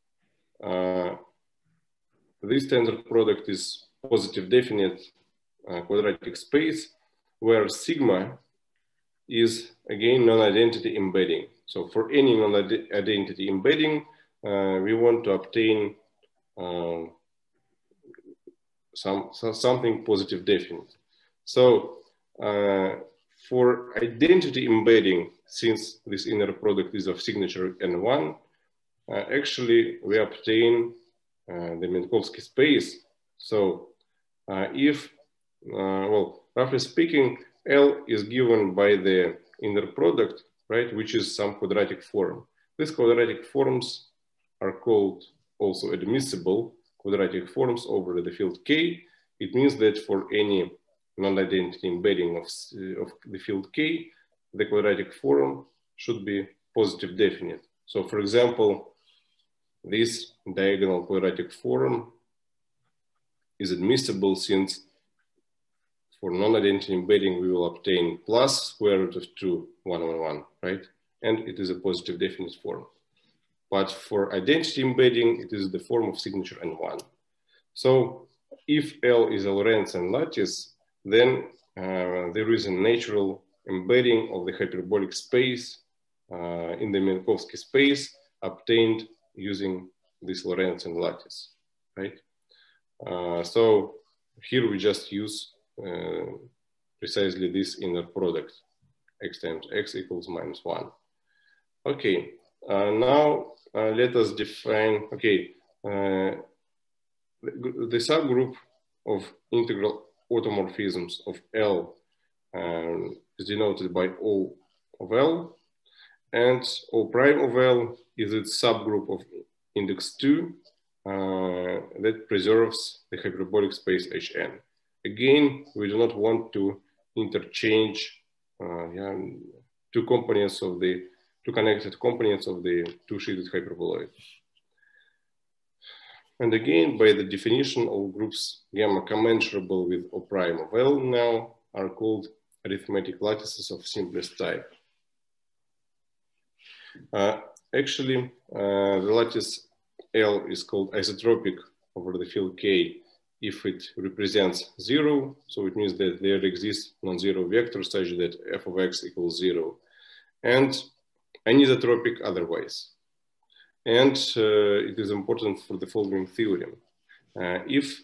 uh, this standard product is positive definite uh, quadratic space, where sigma is again non-identity embedding. So for any non-identity embedding, uh, we want to obtain uh, some, so something positive definite. So uh, for identity embedding, since this inner product is of signature N one, uh, actually we obtain uh, the Minkowski space. So uh, if, uh, well, roughly speaking, L is given by the inner product, right, which is some quadratic form. These quadratic forms are called also admissible quadratic forms over the field K. It means that for any non-identity embedding of, of the field K, the quadratic form should be positive definite. So for example, this diagonal quadratic form is admissible, since for non-identity embedding we will obtain plus square root of two, one, one, one, right? And it is a positive definite form. But for identity embedding, it is the form of signature N one. So if L is a Lorentzian lattice, then uh, there is a natural embedding of the hyperbolic space uh, in the Minkowski space obtained using this Lorentzian lattice, right? Uh, so here we just use uh, precisely this inner product, x times x equals minus one. Okay, uh, now uh, let us define, okay, uh, the, the subgroup of integral automorphisms of L um, is denoted by O of L, and O prime of L is its subgroup of index two uh, that preserves the hyperbolic space H n. Again, we do not want to interchange uh, yeah, two components of the two connected components of the two-sheeted hyperboloid. And again, by the definition, all groups gamma commensurable with O prime of L now are called arithmetic lattices of simplest type. Uh, actually, uh, the lattice L is called isotropic over the field K if it represents zero. So it means that there exists non-zero vectors such that f of x equals zero, and anisotropic otherwise. And uh, it is important for the following theorem. Uh, if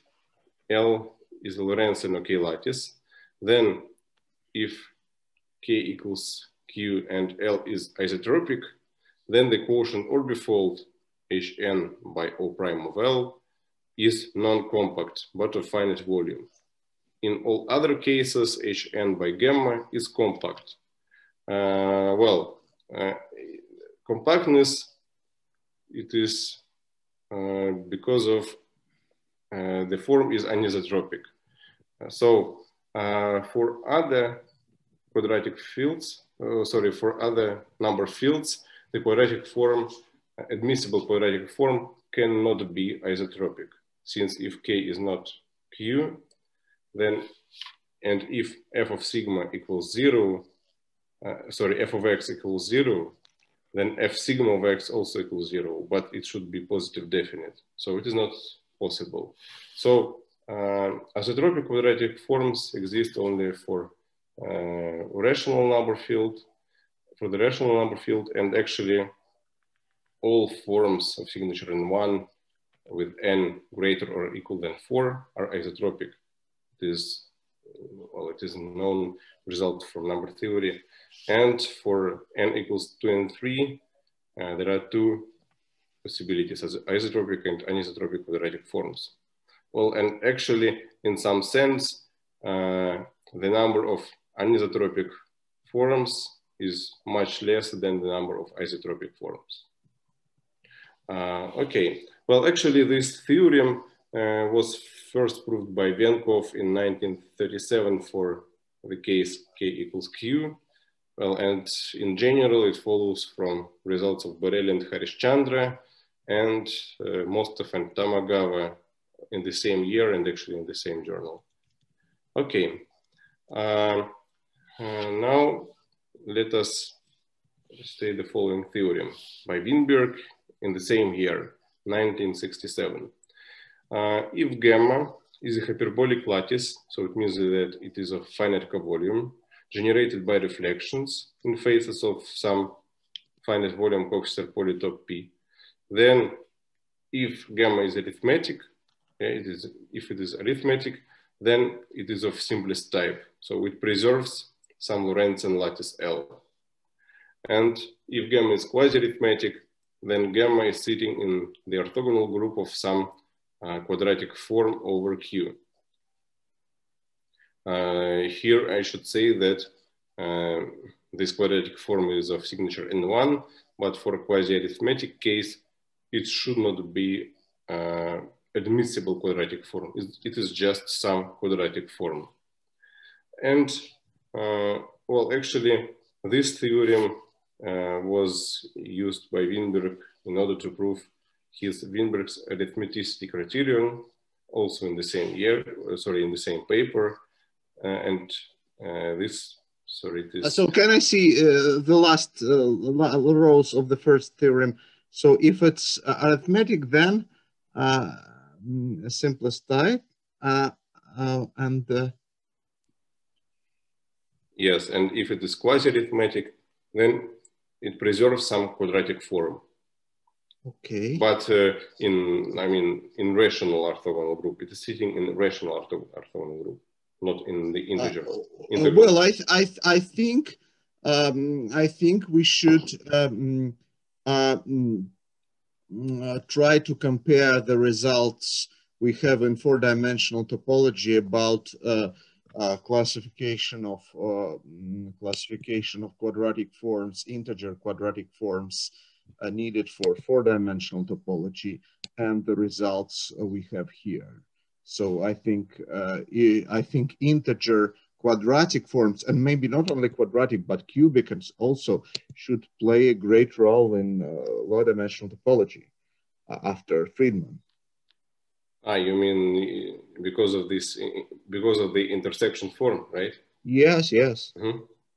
L is a Lorentzian or K lattice, then if K equals Q and L is isotropic, then the quotient orbifold H n by O prime of L is non-compact, but of finite volume. In all other cases, H n by gamma is compact. Uh, well, uh, compactness, it is uh, because of uh, the form is anisotropic. Uh, so uh, for other quadratic fields, uh, sorry, for other number fields, the quadratic form, uh, admissible quadratic form cannot be isotropic, since if K is not Q, then, and if f of sigma equals zero, uh, sorry, f of x equals zero, then f sigma of x also equals zero, but it should be positive definite. So it is not possible. So uh, isotropic quadratic forms exist only for uh, rational number field, for the rational number field, and actually all forms of signature N one with n greater or equal than four are isotropic. It is, well, it is a known result from number theory. And for n equals two and three, uh, there are two possibilities as isotropic and anisotropic quadratic forms. Well, and actually, in some sense, uh, the number of anisotropic forms is much less than the number of isotropic forms. Uh, okay, well, actually, this theorem uh, was first proved by Venkov in nineteen thirty-seven for the case K equals Q. Well, and in general, it follows from results of Borel and Harishchandra and uh, Mostov and Tamagawa in the same year and actually in the same journal. Okay, uh, uh, now let us state the following theorem by Vinberg in the same year, nineteen sixty-seven. Uh, if gamma is a hyperbolic lattice, so it means that it is of finite covolume, generated by reflections in faces of some finite volume Coxeter polytope P, then if gamma is arithmetic, okay, it is, if it is arithmetic, then it is of simplest type. So it preserves some Lorentzian lattice L. And if gamma is quasi-arithmetic, then gamma is sitting in the orthogonal group of some uh, quadratic form over Q. Uh, here I should say that uh, this quadratic form is of signature N one, but for a quasi-arithmetic case, it should not be uh, admissible quadratic form. It is just some quadratic form. And uh, well, actually, this theorem uh, was used by Vinberg in order to prove his Vinberg's arithmeticity criterion, also in the same year, sorry, in the same paper. Uh, and uh, this, sorry, this. So can I see uh, the last uh, rows of the first theorem? So if it's uh, arithmetic, then uh, simplest type, uh, uh, and uh, yes, and if it is quasi-arithmetic, then it preserves some quadratic form. Okay. But uh, in, I mean, in rational orthogonal group, it is sitting in rational ortho orthogonal group, not in the integer. Uh, uh, well, I, th I, th I think, um, I think we should um, uh, uh, try to compare the results we have in four-dimensional topology about uh, uh, classification of uh, classification of quadratic forms, integer quadratic forms uh, needed for four-dimensional topology, and the results uh, we have here. So I think uh, I think integer quadratic forms, and maybe not only quadratic but cubic, and also should play a great role in uh, low-dimensional topology uh, after Friedman. Ah, you mean because of this, because of the intersection form, right? Yes, yes. Mm-hmm.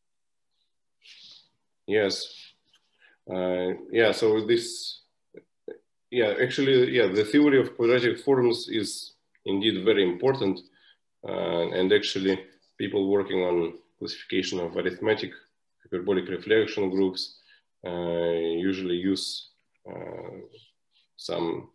Yes. Uh, yeah, so this, yeah, actually, yeah, the theory of quadratic forms is indeed very important. Uh, and actually, people working on classification of arithmetic hyperbolic reflection groups uh, usually use uh, some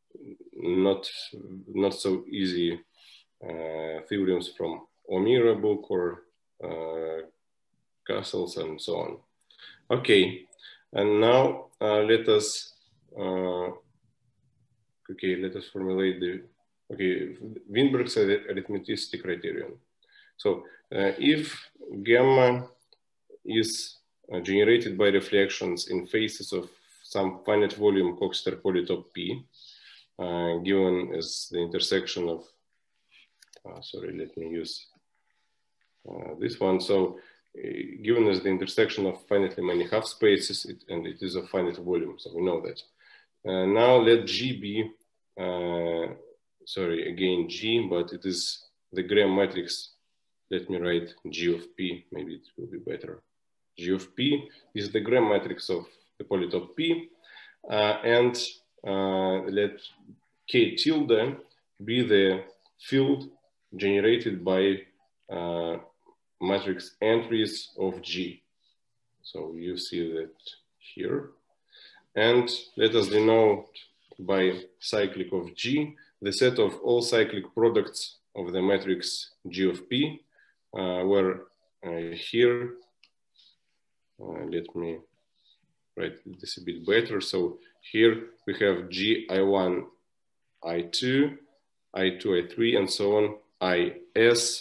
not not so easy uh, theorems from O'Meara book or uh, Castles and so on. Okay, and now uh, let us uh, okay let us formulate the okay Vinberg's arithmeticity criterion. So uh, if gamma is uh, generated by reflections in faces of some finite volume Coxeter polytope P, uh, given as the intersection of, uh, sorry, let me use uh, this one. So uh, given as the intersection of finitely many half spaces, it, and it is a finite volume, so we know that. Uh, now let G be, uh, sorry, again G, but it is the Gram matrix. Let me write G of P, maybe it will be better. G of P is the Gram matrix of the polytope P, uh, and uh, let K tilde be the field generated by uh, matrix entries of G. So you see that here. And let us denote by cyclic of G the set of all cyclic products of the matrix G of P, uh, where uh, here, uh, let me write this a bit better. So here we have G I one, I two, I two, I three, and so on, I S,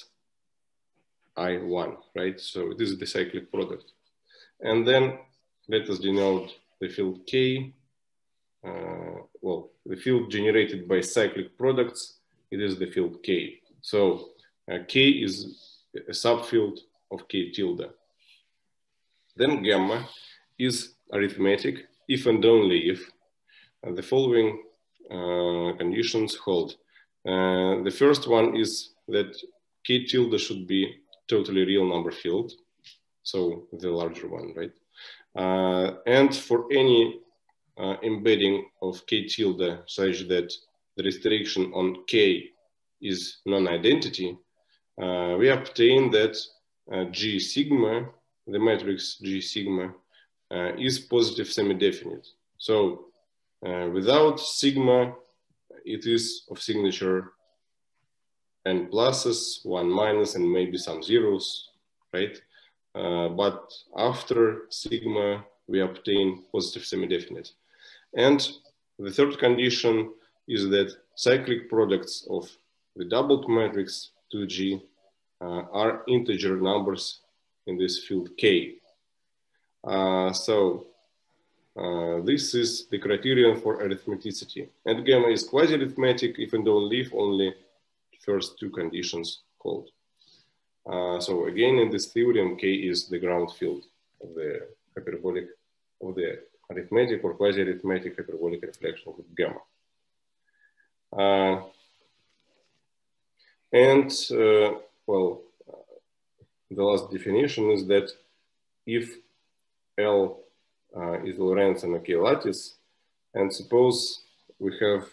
I one, right? So this is the cyclic product. And then let us denote the field K, uh, well, the field generated by cyclic products, it is the field K. So uh, K is a subfield of K tilde. Then gamma is arithmetic if and only if uh, the following uh, conditions hold. Uh, the first one is that K tilde should be totally real number field, so the larger one, right? Uh, and for any uh, embedding of K tilde such that the restriction on K is non-identity, uh, we obtain that uh, G sigma, the matrix G sigma, uh, is positive semi-definite. So uh, without sigma, it is of signature n pluses, one minus, and maybe some zeros, right? Uh, but after sigma, we obtain positive semi-definite. And the third condition is that cyclic products of the doubled matrix two G uh, are integer numbers in this field K. Uh, so uh, this is the criterion for arithmeticity. And gamma is quasi-arithmetic if and only if only first two conditions hold. Uh, so again, in this theorem, K is the ground field of the hyperbolic, of the arithmetic or quasi-arithmetic hyperbolic reflection with gamma. Uh, and, uh, well, the last definition is that if L uh, is Lorentz and a K lattice, and suppose we have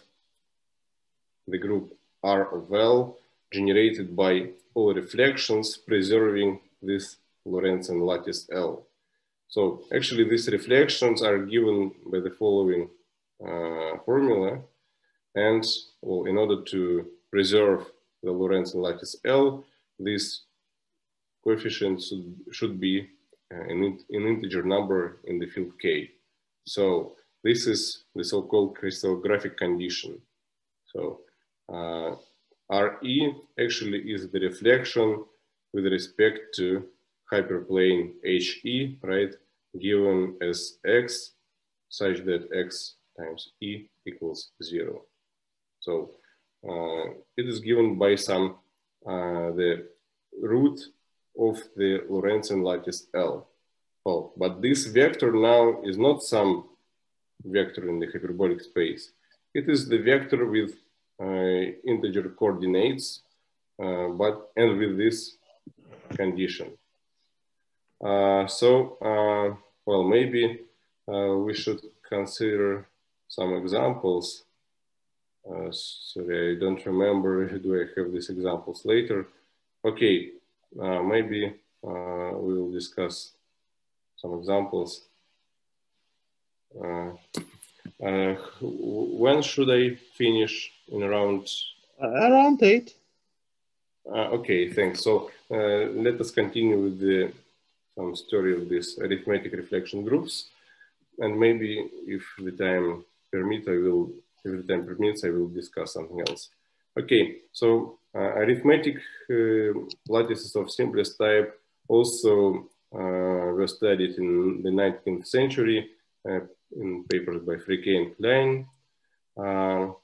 the group R of L generated by all reflections preserving this Lorentz and lattice L. So actually these reflections are given by the following uh, formula. And well, in order to preserve the Lorentz and lattice L, this coefficient should, should be uh, an, an integer number in the field K. So this is the so-called crystallographic condition. So uh, R E actually is the reflection with respect to hyperplane H E, right, given as X, such that X times E equals zero. So uh, it is given by some, uh, the root of the Lorentz and lattice L. Oh, but this vector now is not some vector in the hyperbolic space. It is the vector with uh, integer coordinates, uh, but and with this condition. Uh, so, uh, well, maybe uh, we should consider some examples. Uh, sorry, I don't remember. Do I have these examples later? Okay, uh, maybe uh, we will discuss some examples. Uh, uh, when should I finish? In around? Uh, around eight. Uh, okay, thanks. So uh, let us continue with the some story of these arithmetic reflection groups, and maybe if the time permits, I will. If the time permits, I will discuss something else. Okay, so uh, arithmetic uh, lattices of simplest type also uh, were studied in the nineteenth century uh, in papers by Fricke and Klein. Uh,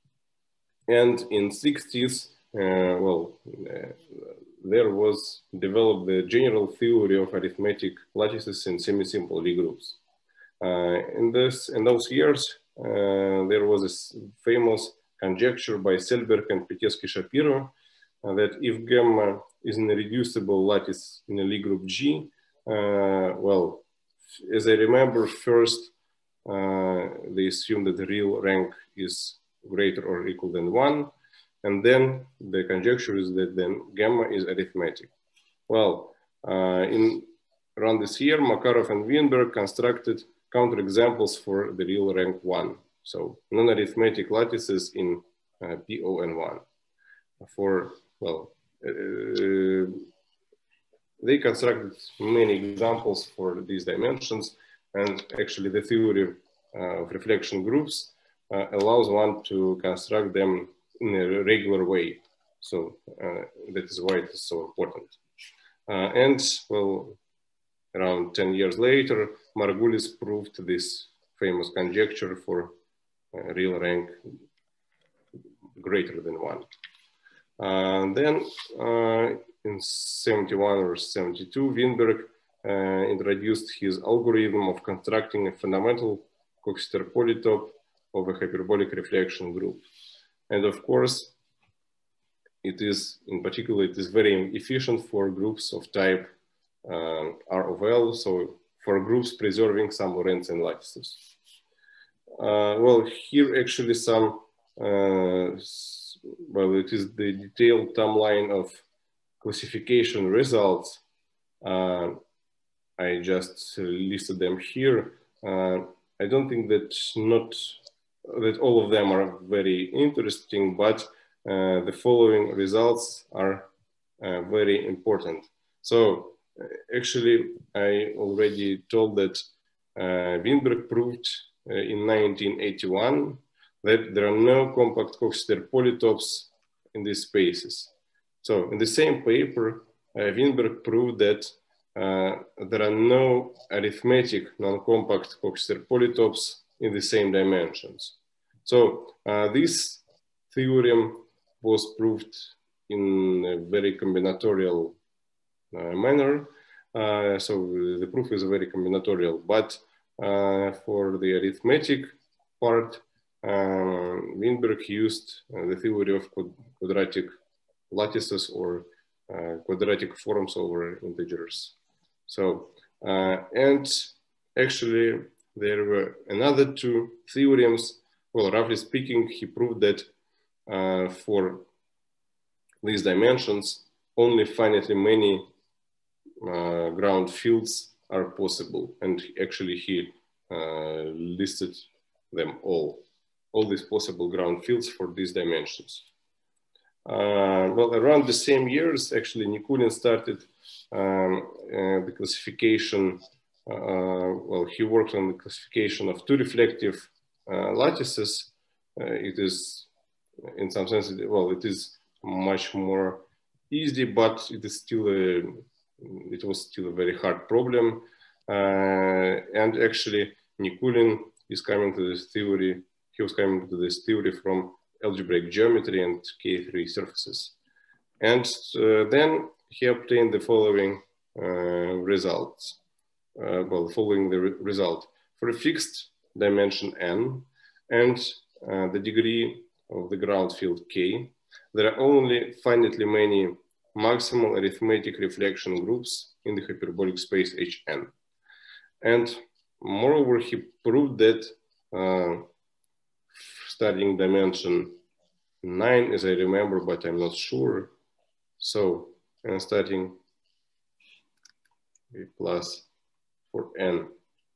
and in sixties, uh, well, uh, there was developed the general theory of arithmetic lattices in semi-simple Lie groups. Uh, in, this, in those years, uh, there was a famous conjecture by Selberg and Petesky-Shapiro uh, that if gamma is an irreducible lattice in a Lie group G, uh, well, as I remember, first uh, they assume that the real rank is greater or equal than one, and then the conjecture is that then gamma is arithmetic. Well, uh, in around this year, Makarov and Vinberg constructed counterexamples for the real rank one. So non-arithmetic lattices in uh, P O N one. For, well, uh, they constructed many examples for these dimensions, and actually the theory uh, of reflection groups uh, allows one to construct them in a regular way. So uh, that is why it is so important. Uh, and well, around ten years later, Margulis proved this famous conjecture for uh, real rank greater than one. Uh, then uh, in seventy-one or seventy-two, Vinberg uh, introduced his algorithm of constructing a fundamental Coxeter polytope of a hyperbolic reflection group. And of course, it is, in particular, it is very efficient for groups of type uh, R of L, so for groups preserving some Lorentz and lattices. Uh, well, here actually some, uh, well, it is the detailed timeline of classification results. Uh, I just listed them here. Uh, I don't think that not that all of them are very interesting, but uh, the following results are uh, very important. So uh, actually, I already told that uh, Vinberg proved uh, in nineteen eighty-one that there are no compact Coxeter polytopes in these spaces. So in the same paper, uh, Vinberg proved that uh, there are no arithmetic non-compact Coxeter polytopes in the same dimensions. So uh, this theorem was proved in a very combinatorial uh, manner. Uh, so the proof is very combinatorial, but uh, for the arithmetic part, uh, Vinberg used uh, the theory of quadratic lattices or uh, quadratic forms over integers. So, uh, and actually there were another two theorems. Well, roughly speaking, he proved that uh, for these dimensions, only finitely many uh, ground fields are possible. And actually he uh, listed them all, all these possible ground fields for these dimensions. Uh, well, around the same years, actually, Nikulin started um, uh, the classification. Uh, well, he worked on the classification of two reflective uh, lattices. Uh, it is, in some sense, well, it is much more easy, but it is still a, it was still a very hard problem. Uh, and actually, Nikulin is coming to this theory. He was coming to this theory from algebraic geometry and K three surfaces. And uh, then he obtained the following uh, results. Uh, well, following the re result. For a fixed dimension n and uh, the degree of the ground field k, there are only finitely many maximal arithmetic reflection groups in the hyperbolic space Hn. And moreover, he proved that uh, studying dimension nine, as I remember, but I'm not sure. So, and starting a plus for n,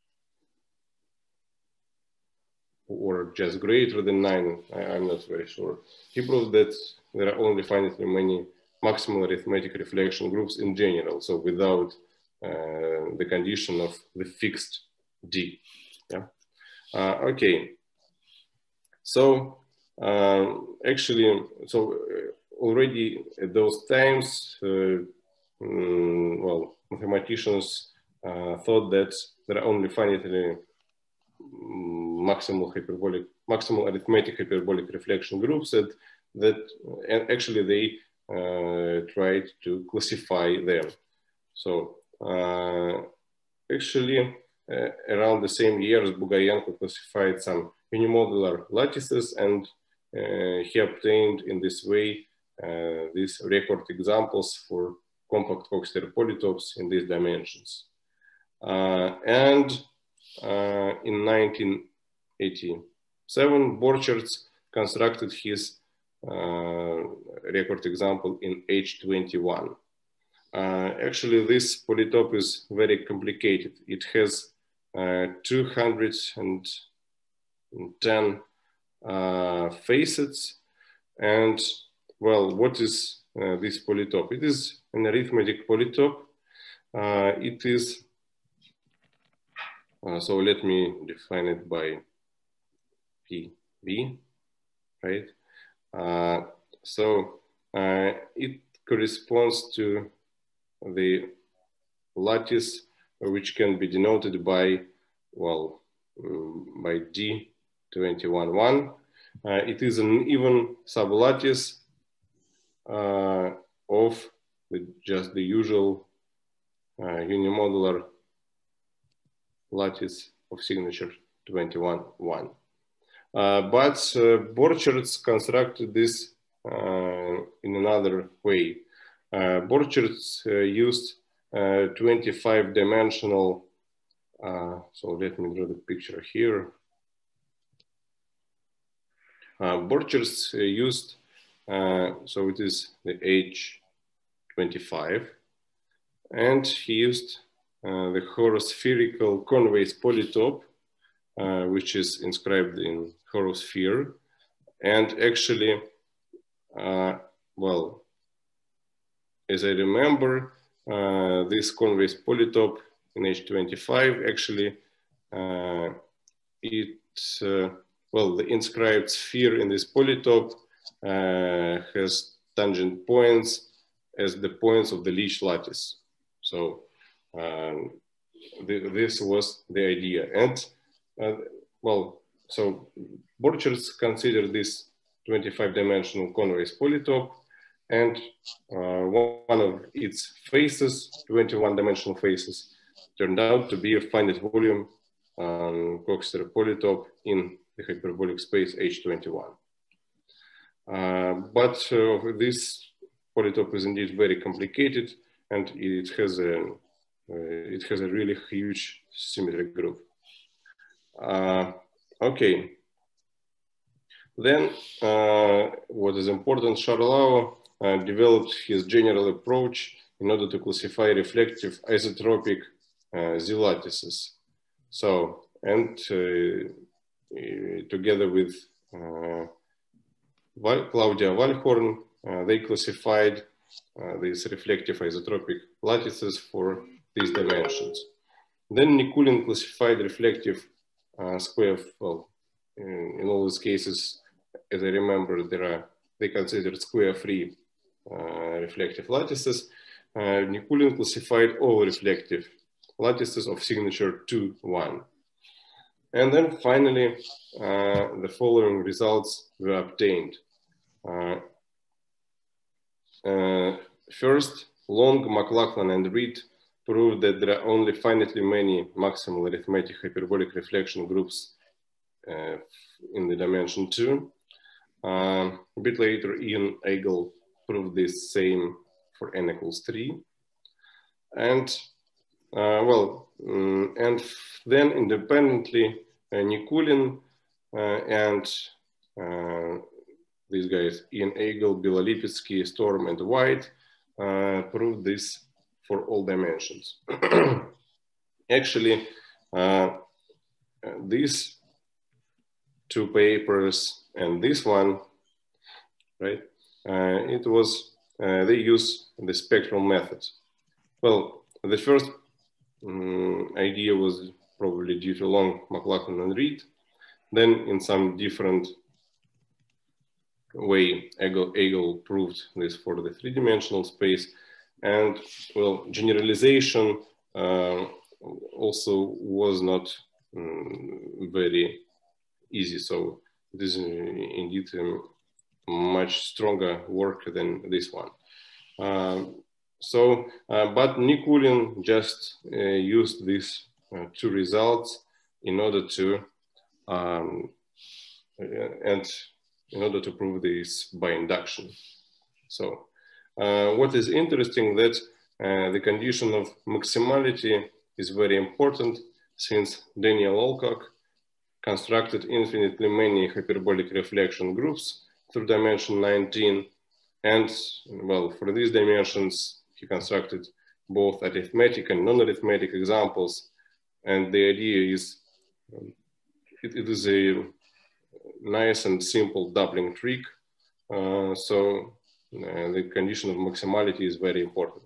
or just greater than nine, I, I'm not very sure. He proved that there are only finitely many maximal arithmetic reflection groups in general, so without uh, the condition of the fixed D. Yeah. Uh, okay. So uh, actually, so uh, already at those times, uh, mm, well, mathematicians uh, thought that there are only finitely maximal hyperbolic, maximal arithmetic hyperbolic reflection groups that that and actually they uh, tried to classify them. So uh, actually, uh, around the same years, Bogachev classified some unimodular lattices, and uh, he obtained in this way uh, these record examples for compact Coxeter polytopes in these dimensions. Uh, and uh, in nineteen eighty-seven, Borcherds constructed his uh, record example in H twenty-one. Uh, actually, this polytope is very complicated. It has uh, two hundred ten uh, facets. And well, what is uh, this polytope? It is an arithmetic polytope. Uh, it is, uh, so let me define it by P B, right? Uh, so uh, it corresponds to the lattice, which can be denoted by, well, um, by D twenty-one one. Uh, it is an even sublattice uh, of the, just the usual uh, unimodular lattice of signature twenty-one one. Uh, but uh, Borcherds constructed this uh, in another way. Uh, Borcherds uh, used uh, twenty-five dimensional, uh, so let me draw the picture here. Uh, Borcherds uh, used, uh, so it is the H twenty-five, and he used uh, the horospherical convex polytope, uh, which is inscribed in horosphere. And actually, uh, well, as I remember, uh, this convex polytope in H twenty-five, actually, uh, it, uh, well, the inscribed sphere in this polytope uh, has tangent points as the points of the Leach lattice. So um, the, this was the idea. And uh, well, so Borcherds considered this twenty-five dimensional convex polytope, and uh, one of its faces, twenty-one dimensional faces, turned out to be a finite volume um, Coxeter polytope in the hyperbolic space H twenty-one. Uh, but uh, this polytope is indeed very complicated, and it has a uh, it has a really huge symmetry group. Uh, okay. Then, uh, what is important, Charlotte uh, developed his general approach in order to classify reflective isotropic uh, Z lattices. So, and uh, together with uh, Claudia Walhorn, uh, they classified uh, these reflective isotropic lattices for these dimensions. Then Nikulin classified reflective uh, square, well, in, in all these cases, as I remember, there are, they considered square-free uh, reflective lattices. Uh, Nikulin classified all reflective lattices of signature two, one. And then finally, uh, the following results were obtained. Uh, uh, first, Long, McLaughlin, and Reed proved that there are only finitely many maximal arithmetic hyperbolic reflection groups uh, in the dimension two. Uh, a bit later, Ian Agol proved this same for n equals three. And uh, well, um, and then independently, uh, Nikulin uh, and uh, these guys, Ian Agol, Belolipetsky, Storm, and Whyte, uh, proved this for all dimensions. Actually, uh, these two papers and this one, right? Uh, it was, uh, they use the spectral method. Well, the first um, idea was probably due to Long, McLaughlin, and Reed. Then in some different way, Agol, Agol proved this for the three-dimensional space. And well, generalization uh, also was not um, very easy. So it is indeed um, much stronger work than this one. Um, so, uh, but Nikulin just uh, used these uh, two results in order to, um, and in order to prove this by induction. So, uh, what is interesting that uh, the condition of maximality is very important, since Daniel Alcock constructed infinitely many hyperbolic reflection groups through dimension nineteen. And well, for these dimensions, he constructed both arithmetic and non-arithmetic examples. And the idea is, um, it, it is a nice and simple doubling trick. Uh, so uh, the condition of maximality is very important.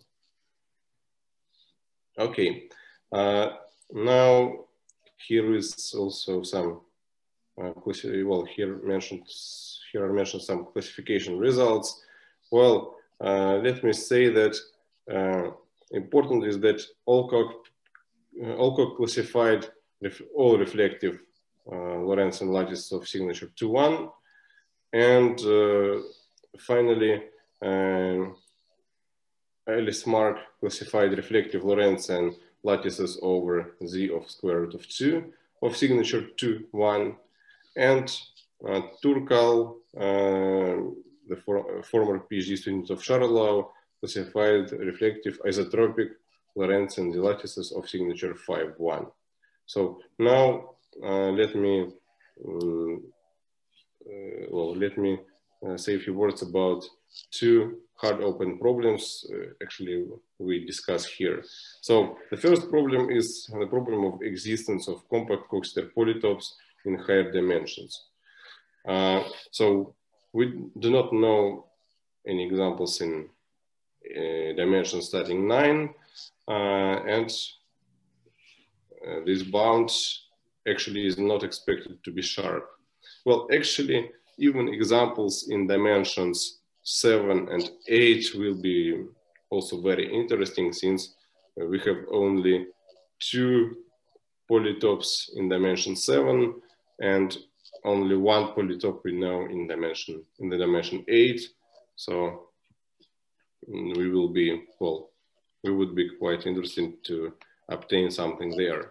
Okay, uh, now here is also some, uh, well, here mentioned, here are mentioned some classification results. Well, uh, let me say that uh, important is that Alcock, uh, Alcock classified ref all reflective uh, Lorentzian lattices of signature two, one. And uh, finally, uh, Alice Mark classified reflective Lorentzian lattices over Z of square root of two of signature two, one. And uh, Turkal, uh, the for, former PhD student of Charlotte, classified reflective isotropic Lorentzian lattices of signature five, one. So now uh, let me um, uh, well let me uh, say a few words about two hard open problems. Uh, actually, we discuss here. So the first problem is the problem of existence of compact Coxeter polytopes in higher dimensions. Uh, so we do not know any examples in uh, dimensions starting nine, uh, and uh, this bound actually is not expected to be sharp. Well, actually, even examples in dimensions seven and eight will be also very interesting, since uh, we have only two polytopes in dimension seven and only one polytope we know in dimension in the dimension eight. So we will be, well, we would be quite interested to obtain something there.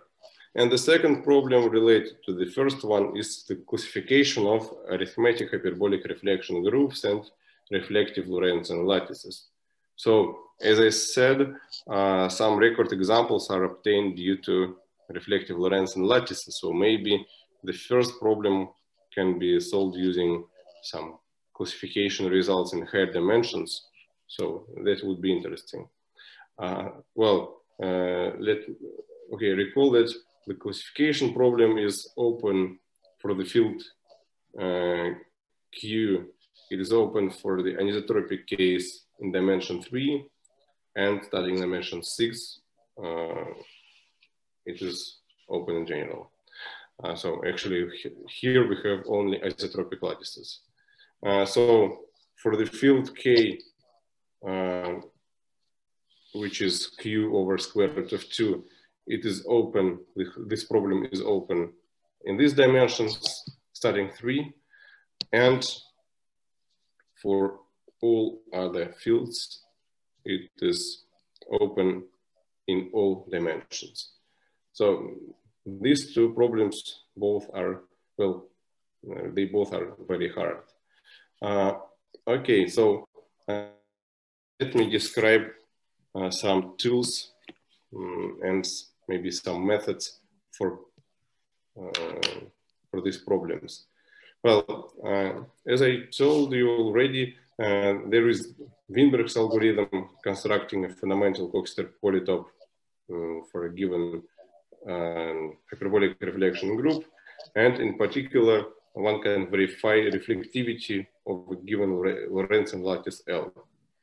And the second problem related to the first one is the classification of arithmetic hyperbolic reflection groups and reflective Lorentzian lattices. So, as I said, uh, some record examples are obtained due to reflective Lorentzian lattices. So maybe the first problem can be solved using some classification results in higher dimensions. So that would be interesting. Uh, well, uh, let okay recall that the classification problem is open for the field uh, Q. It is open for the anisotropic case in dimension three, and starting dimension six, uh, it is open in general. Uh, so actually here we have only isotropic lattices. Uh, so for the field K, uh, which is Q over square root of two, it is open, this problem is open in these dimensions, starting three, and for all other fields, it is open in all dimensions. So these two problems both are, well, uh, they both are very hard. Uh, okay, so uh, let me describe uh, some tools um, and maybe some methods for, uh, for these problems. Well, uh, as I told you already, uh, there is Vinberg's algorithm constructing a fundamental Coxeter polytope um, for a given um, hyperbolic reflection group. And in particular, one can verify reflectivity of a given Lorentzian lattice L.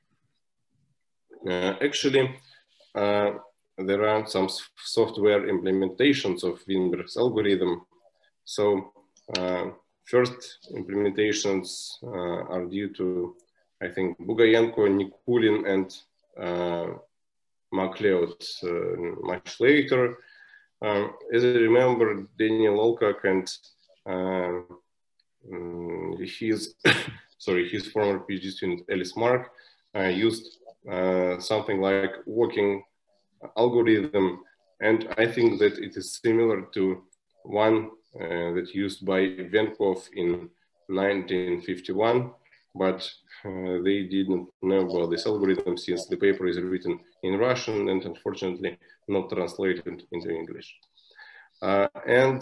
Uh, actually, uh, there are some software implementations of Vinberg's algorithm. So uh, first implementations uh, are due to, I think, Bogachev, Nikulin, and uh, MacLeod uh, much later. Um, as I remember, Daniel Olcock and uh, um, his, sorry, his former PhD student Alice Mark uh, used uh, something like working algorithm, and I think that it is similar to one uh, that used by Venkov in nineteen fifty-one, but uh, they didn't know about this algorithm since the paper is written in Russian and unfortunately not translated into English. Uh, and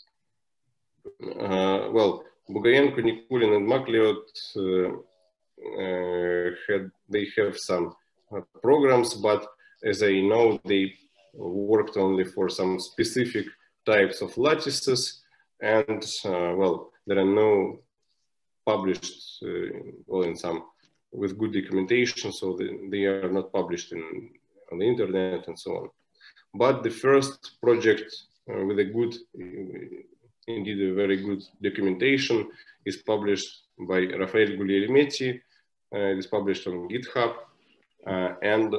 uh, well, Bogachev, Nikulin, and MacLeod uh, uh, had they have some uh, programs, but as I know, they worked only for some specific types of lattices, and uh, well, there are no published, uh, well, in some with good documentation, so they, they are not published in on the internet and so on. But the first project uh, with a good, indeed a very good documentation, is published by Raphael Guglielmetti. Uh, it is published on GitHub, uh, and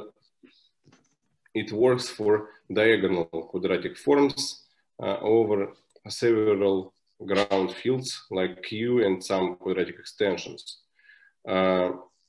it works for diagonal quadratic forms uh, over several ground fields like Q and some quadratic extensions. Uh,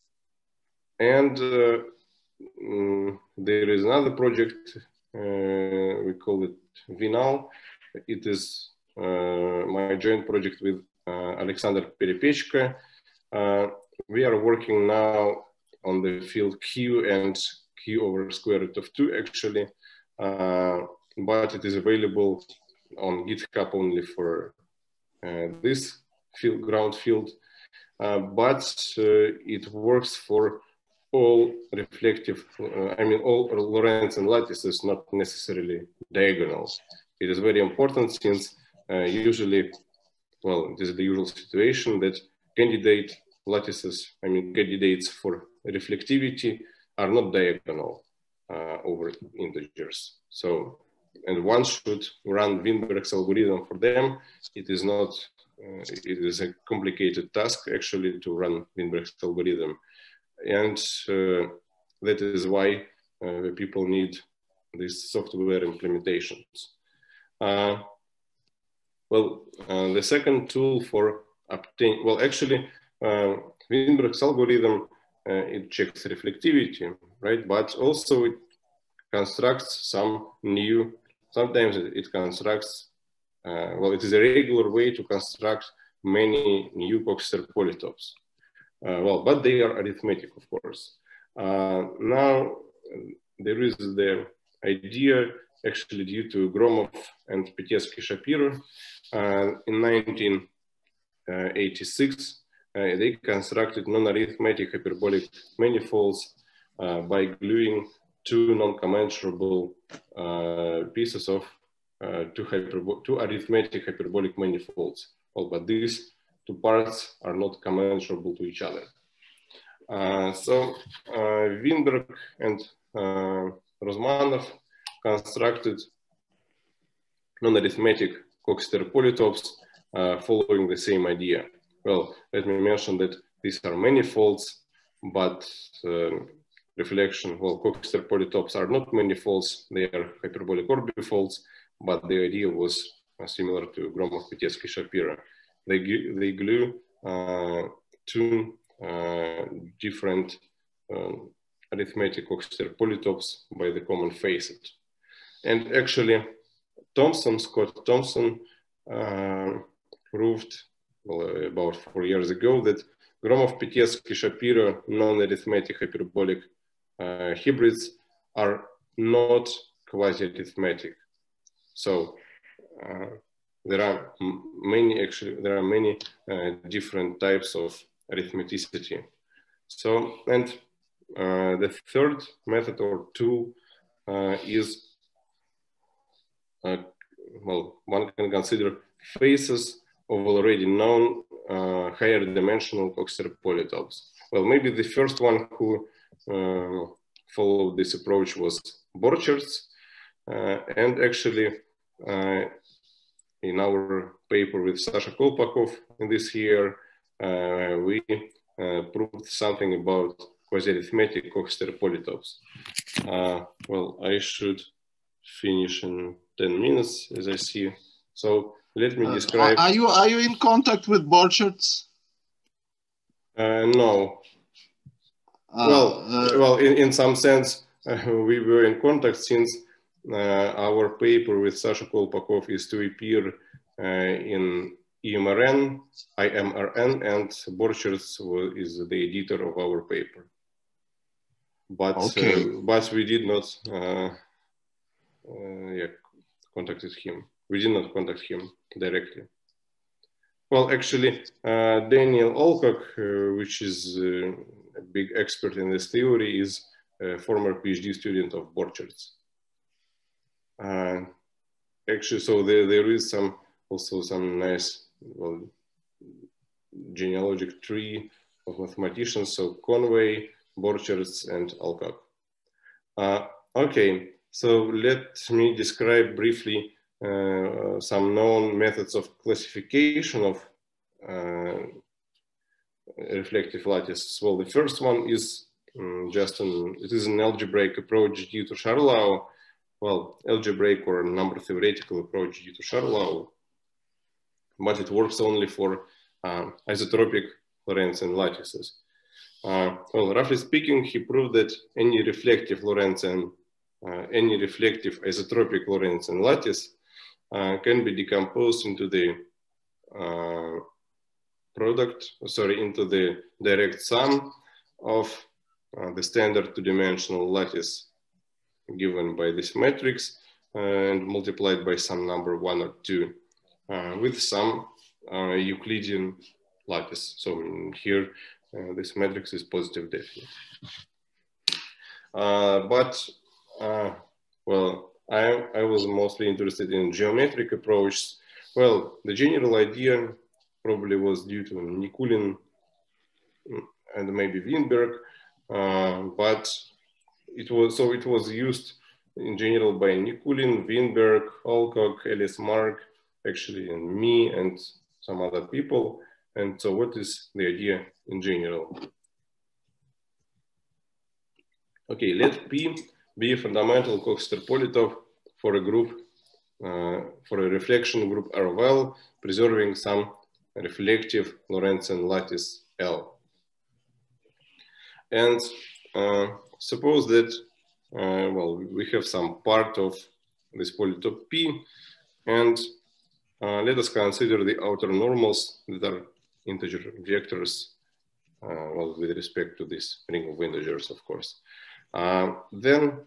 and uh, mm, there is another project, uh, we call it Vinal. It is uh, my joint project with uh, Alexander Perepechka. Uh, we are working now on the field Q and Q over square root of two actually, uh, but it is available on GitHub only for uh, this field, ground field, uh, but uh, it works for all reflective, uh, I mean all Lorentzian lattices, not necessarily diagonal. It is very important since uh, usually, well, it is the usual situation that candidate lattices, I mean candidates for reflectivity are not diagonal uh, over integers. So, and one should run Vinberg's algorithm for them. It is not, uh, it is a complicated task actually to run Vinberg's algorithm. And uh, that is why uh, people need these software implementations. Uh, well, uh, the second tool for obtain, well, actually, uh, Vinberg's algorithm, uh, it checks reflectivity, right? But also it constructs some new sometimes it, it constructs, uh, well, it is a regular way to construct many new Coxeter polytopes. Uh, well, but they are arithmetic, of course. Uh, now, there is the idea, actually due to Gromov and Petesky-Shapiro, uh, in nineteen eighty-six, uh, they constructed non-arithmetic hyperbolic manifolds uh, by gluing two non-commensurable uh, pieces of uh, two, two arithmetic hyperbolic manifolds. Well, but these two parts are not commensurable to each other. Uh, so uh, Vinberg and uh, Rozmanov constructed non-arithmetic Coxeter polytopes uh, following the same idea. Well, let me mention that these are manifolds, but uh, reflection, well, Coxeter polytopes are not manifolds, they are hyperbolic orbifolds, but the idea was uh, similar to Gromov-Petesky-Shapiro. They, they glue uh, two uh, different um, arithmetic Coxeter polytopes by the common facet. And actually, Thompson, Scott Thompson, uh, proved well, about four years ago that Gromov-Petesky-Shapiro non-arithmetic hyperbolic uh, hybrids are not quasi-arithmetic. So uh, there are many, actually, there are many uh, different types of arithmeticity. So, and uh, the third method or tool uh, is Uh, well, one can consider phases of already known uh, higher dimensional Coxeter polytopes. Well, maybe the first one who uh, followed this approach was Borcherds. Uh, and actually, uh, in our paper with Sasha Kolpakov in this year, uh, we uh, proved something about quasi-arithmetic Coxeter polytopes. Uh, well, I should finish in ten minutes, as I see. So let me describe. Uh, are you are you in contact with Borcherds? Uh, no. Uh, well, uh, well, in, in some sense, uh, we were in contact since uh, our paper with Sasha Kolpakov is to appear uh, in I M R N, I M R N, and Borcherds is the editor of our paper. But okay. uh, but we did not. Uh, uh, yeah. contacted him. We did not contact him directly. Well, actually, uh, Daniel Alcock, uh, which is uh, a big expert in this theory, is a former PhD student of Borcherds. Uh, actually, so there, there is some also some nice well, genealogic tree of mathematicians. So Conway, Borcherds, and Alcock. Uh, okay. So let me describe briefly uh, some known methods of classification of uh, reflective lattices. Well, the first one is um, just an, it is an algebraic approach due to Charlow. Well, algebraic or number theoretical approach due to Charlow, but it works only for uh, isotropic Lorentzian lattices. Uh, well, roughly speaking, he proved that any reflective Lorentzian Uh, any reflective isotropic Lorentzian lattice uh, can be decomposed into the uh, product, sorry, into the direct sum of uh, the standard two-dimensional lattice given by this matrix uh, and multiplied by some number one or two uh, with some uh, Euclidean lattice. So here, uh, this matrix is positive definite. Uh, but Uh, well, I, I was mostly interested in geometric approaches. Well, the general idea probably was due to Nikulin and maybe Vinberg, uh, but it was so it was used in general by Nikulin, Vinberg, Alcock, Ellis Mark, actually, and me and some other people. And so, what is the idea in general? Okay, let P be a fundamental Coxeter polytope for a group, uh, for a reflection group R of L, preserving some reflective Lorentzian lattice L. And uh, suppose that, uh, well, we have some part of this polytope P, and uh, let us consider the outer normals that are integer vectors, uh, well, with respect to this ring of integers, of course. Uh, then,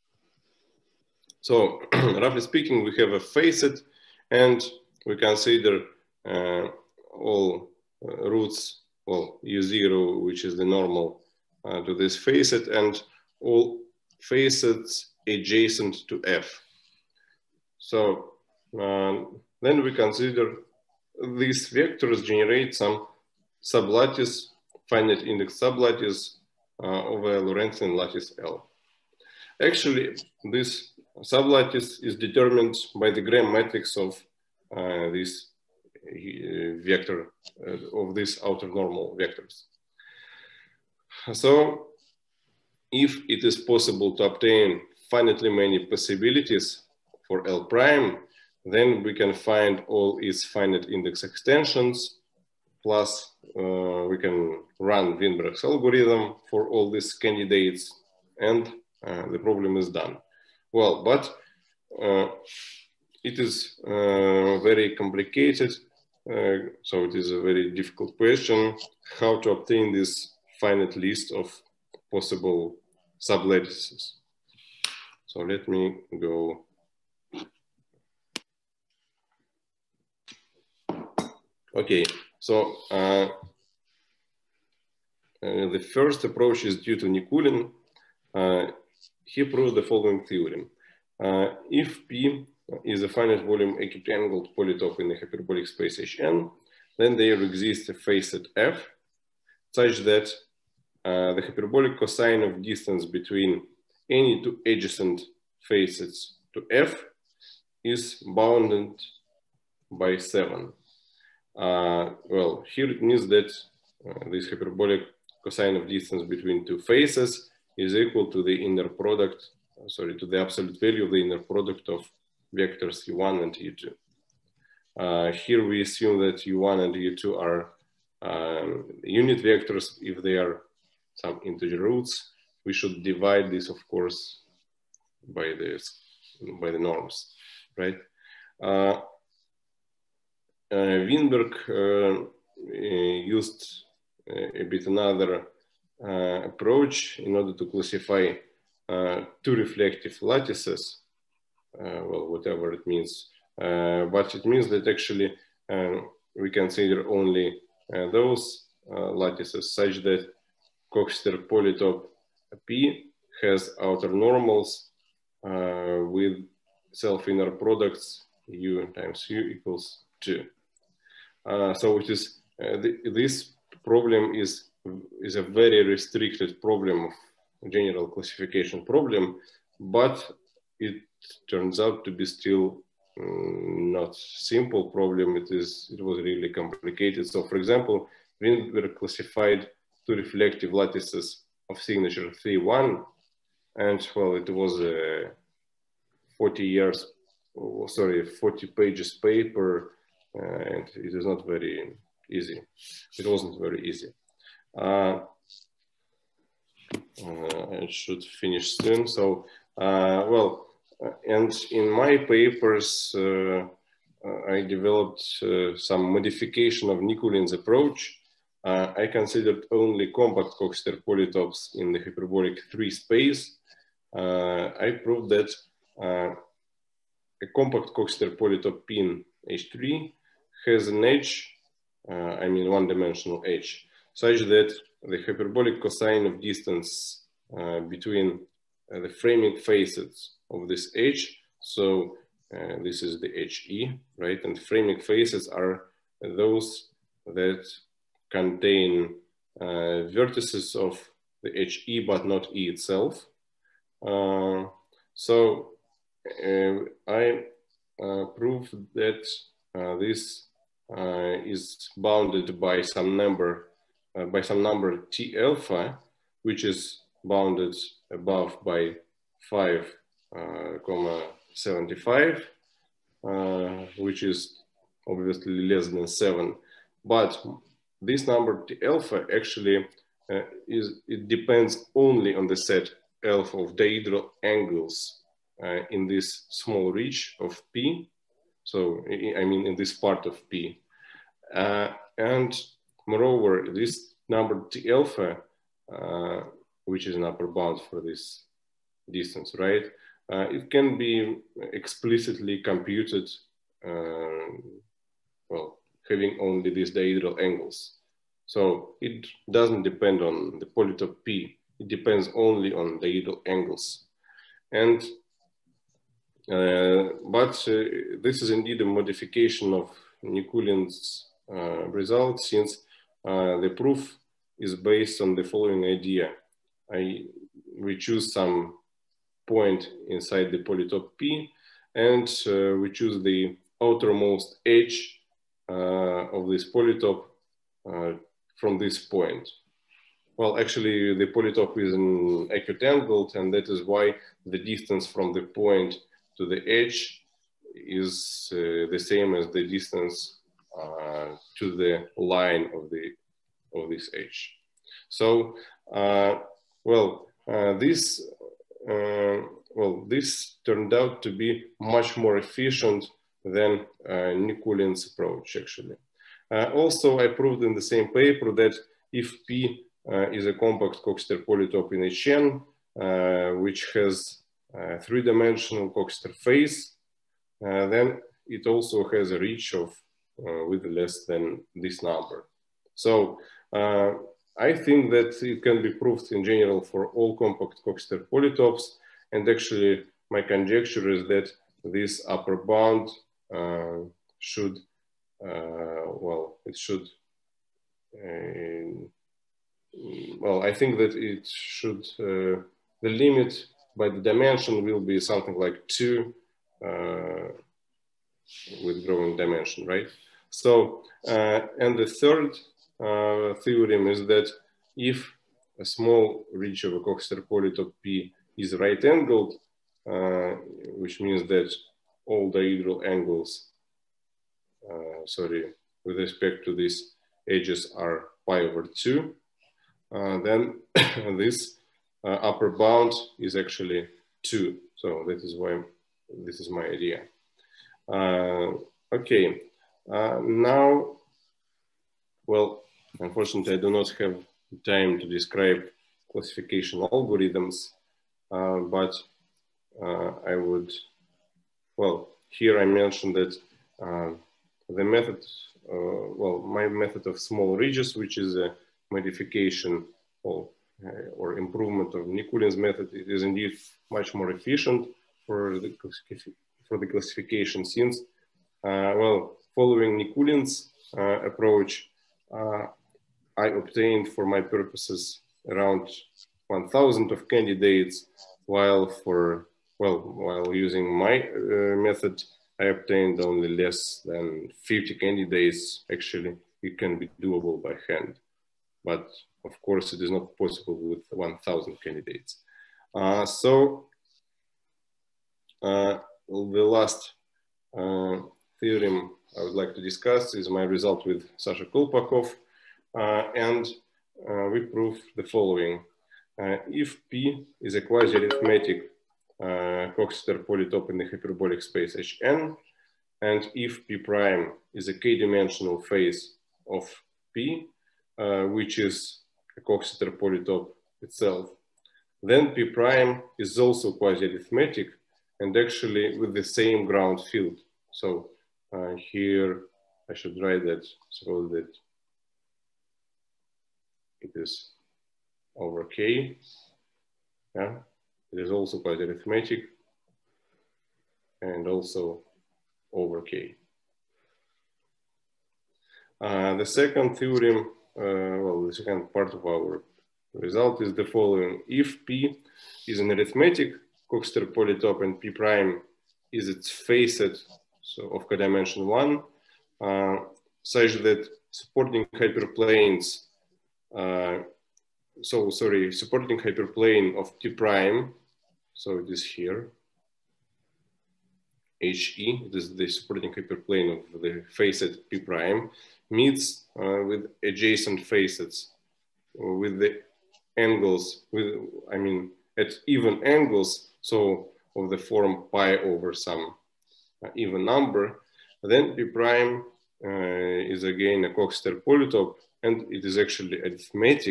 so roughly speaking, we have a facet, and we consider uh, all uh, roots, well, u zero, which is the normal uh, to this facet, and all facets adjacent to F. So uh, then we consider these vectors generate some sublattice, finite index sublattice uh, over a Lorentzian lattice L. Actually, this sublattice is determined by the Gram matrix of uh, this uh, vector, uh, of these outer normal vectors. So if it is possible to obtain finitely many possibilities for L prime, then we can find all its finite index extensions, plus uh, we can run Vinberg's algorithm for all these candidates, and uh, the problem is done. Well, but uh, it is uh, very complicated, uh, so it is a very difficult question how to obtain this finite list of possible sublattices. So let me go. Okay, so uh, uh, the first approach is due to Nikulin. Uh, he proved the following theorem. Uh, if P is a finite volume equitriangled polytope in the hyperbolic space H N, then there exists a facet F such that uh, the hyperbolic cosine of distance between any two adjacent facets to F is bounded by seven. Uh, well, here it means that uh, this hyperbolic cosine of distance between two faces is equal to the inner product, uh, sorry, to the absolute value of the inner product of vectors u one and u two. Uh, here we assume that u one and u two are um, unit vectors. If they are some integer roots, we should divide this, of course, by this, by the norms, right? Uh, Uh, Vinberg uh, used a bit another uh, approach in order to classify uh, two reflective lattices, uh, well, whatever it means. Uh, but it means that actually uh, we consider only uh, those uh, lattices such that Coxeter polytope P has outer normals uh, with self-inner products u times u equals two. Uh, so it is, uh, the, this problem is, is a very restricted problem of general classification problem, but it turns out to be still um, not simple problem. It is, it was really complicated. So for example, Vinberg classified two reflective lattices of signature three one, and well, it was a forty years, oh, sorry, forty pages paper. Uh, and it is not very easy. It wasn't very easy. Uh, uh, I should finish soon. So, uh, well, uh, and in my papers, uh, uh, I developed uh, some modification of Nikulin's approach. Uh, I considered only compact Coxeter polytopes in the hyperbolic three space. Uh, I proved that uh, a compact Coxeter polytope P in H three has an edge, uh, I mean one-dimensional edge, such that the hyperbolic cosine of distance uh, between uh, the framing facets of this edge, so uh, this is the H E, right? And framing facets are those that contain uh, vertices of the H E, but not E itself. Uh, so uh, I uh, proved that uh, this Uh, is bounded by some number, uh, by some number T alpha, which is bounded above by five comma seventy-five, uh, which is obviously less than seven. But this number T alpha actually uh, is, it depends only on the set alpha of dihedral angles uh, in this small reach of P. So, I mean, in this part of P. Uh, and moreover, this number T alpha, uh, which is an upper bound for this distance, right? Uh, it can be explicitly computed, uh, well, having only these dihedral angles. So it doesn't depend on the polytope P. It depends only on dihedral angles. And, uh, but uh, this is indeed a modification of Nikulin's uh, result, since uh, the proof is based on the following idea. I, we choose some point inside the polytope P, and uh, we choose the outermost edge uh, of this polytope uh, from this point. Well, actually, the polytope is an acute angled, and that is why the distance from the point to the edge is uh, the same as the distance uh, to the line of the of this edge. So, uh, well, uh, this uh, well, this turned out to be much more efficient than uh, Nikulin's approach, actually. Uh, also, I proved in the same paper that if P uh, is a compact Coxeter polytope in H N, uh, which has a three-dimensional Coxeter face, uh, then it also has a reach of uh, with less than this number. So uh, I think that it can be proved in general for all compact Coxeter polytopes, and actually my conjecture is that this upper bound uh, should, uh, well, it should, uh, well, I think that it should, uh, the limit by the dimension will be something like two uh, with growing dimension, right? So, uh, and the third uh, theorem is that if a small reach of a Coxeter polytope P is right angled, uh, which means that all dihedral angles, uh, sorry, with respect to these edges are pi over two, uh, then this uh, upper bound is actually two. So that is why this is my idea. Uh, okay, uh, now, well, unfortunately, I do not have time to describe classification algorithms, uh, but uh, I would, well, here I mentioned that uh, the method, uh, well, my method of small ridges, which is a modification or, uh, or improvement of Nikulin's method, it is indeed much more efficient for the, for the classification, since, uh, well, following Nikulin's uh, approach, uh, I obtained for my purposes around one thousand of candidates, while for, well, while using my uh, method, I obtained only less than fifty candidates. Actually, it can be doable by hand, but of course it is not possible with one thousand candidates. Uh, so uh, the last uh, theorem I would like to discuss is my result with Sasha Kolpakov, uh, and uh, we prove the following. Uh, if P is a quasi-arithmetic uh, Coxeter polytope in the hyperbolic space H N, and if P prime is a k-dimensional face of P, uh, which is a Coxeter polytope itself, then P prime is also quasi-arithmetic and actually with the same ground field. So uh, here I should write that, suppose that it is over K. Yeah, it is also quasi-arithmetic and also over K. Uh, the second theorem, uh, well, the second part of our result is the following. If P is an arithmetic Coxeter polytope and P prime is its facet, so of codimension one, uh, such that supporting hyperplanes, uh, so sorry, supporting hyperplane of T prime, so it is here, H E, it is the supporting hyperplane of the facet P prime, meets uh, with adjacent facets, with the angles, with, I mean, at even angles. So of the form pi over some uh, even number, then P prime uh, is again a Coxeter polytope, and it is actually arithmetic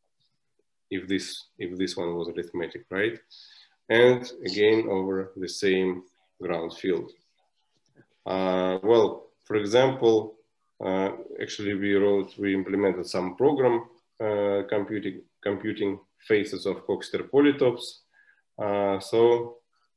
if this, if this one was arithmetic, right? And again over the same ground field. Uh, well, for example, uh, actually we wrote, we implemented some program uh, computing, computing faces of Coxeter polytopes. Uh, so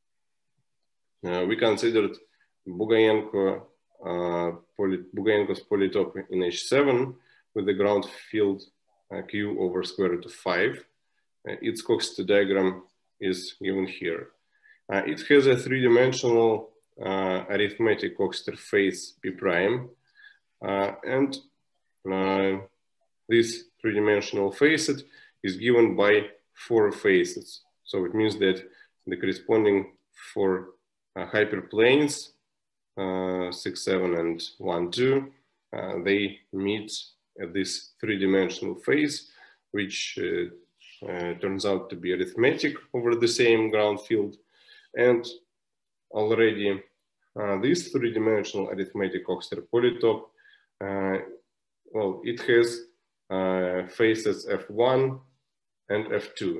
uh, we considered Bogayenko, uh, poly, Bogayenko's polytope in H seven with the ground field uh, Q over square root of five. Uh, its Coxeter diagram is given here. Uh, it has a three-dimensional uh, arithmetic Coxeter face P prime, uh, and uh, this three-dimensional facet is given by four facets. So it means that the corresponding four uh, hyperplanes, uh, six, seven, and one, two, uh, they meet at this three-dimensional face, which uh, uh, turns out to be arithmetic over the same ground field. And already uh, this three-dimensional arithmetic Coxeter polytope, uh, well, it has uh, faces F one and F two.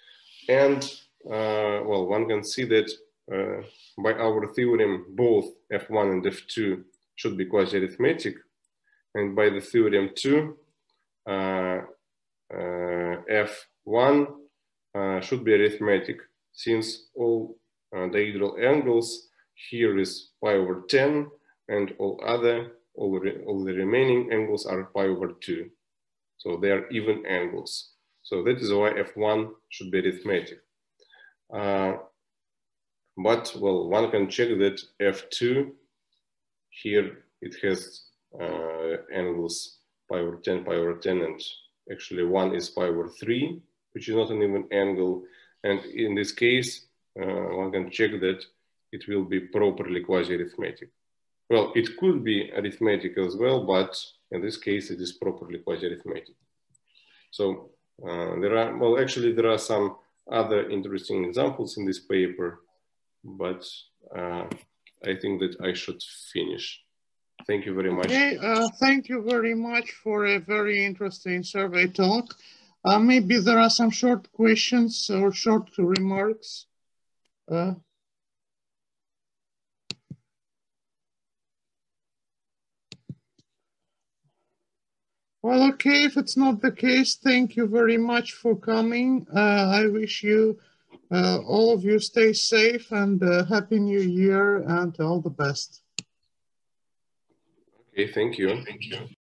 And uh, well, one can see that uh, by our theorem, both F one and F two should be quasi-arithmetic. And by the theorem two, uh, uh, F one uh, should be arithmetic, since all uh, dihedral angles here is pi over ten, and all other, all, re all the remaining angles are pi over two. So they are even angles. So that is why F one should be arithmetic. Uh, but, well, one can check that F two, here it has uh, angles pi over ten, pi over ten, and actually one is pi over three, which is not an even angle. And in this case, uh, one can check that it will be properly quasi-arithmetic. Well, it could be arithmetic as well, but in this case, it is properly quasi-arithmetic. So uh, there are, well, actually there are some other interesting examples in this paper, but uh, I think that I should finish. Thank you very much. Okay, uh, thank you very much for a very interesting survey talk. Uh, maybe there are some short questions or short remarks. Uh, well, okay, if it's not the case, thank you very much for coming. Uh, I wish you, uh, all of you stay safe, and uh, Happy New Year, and all the best. Okay, thank you. Thank you.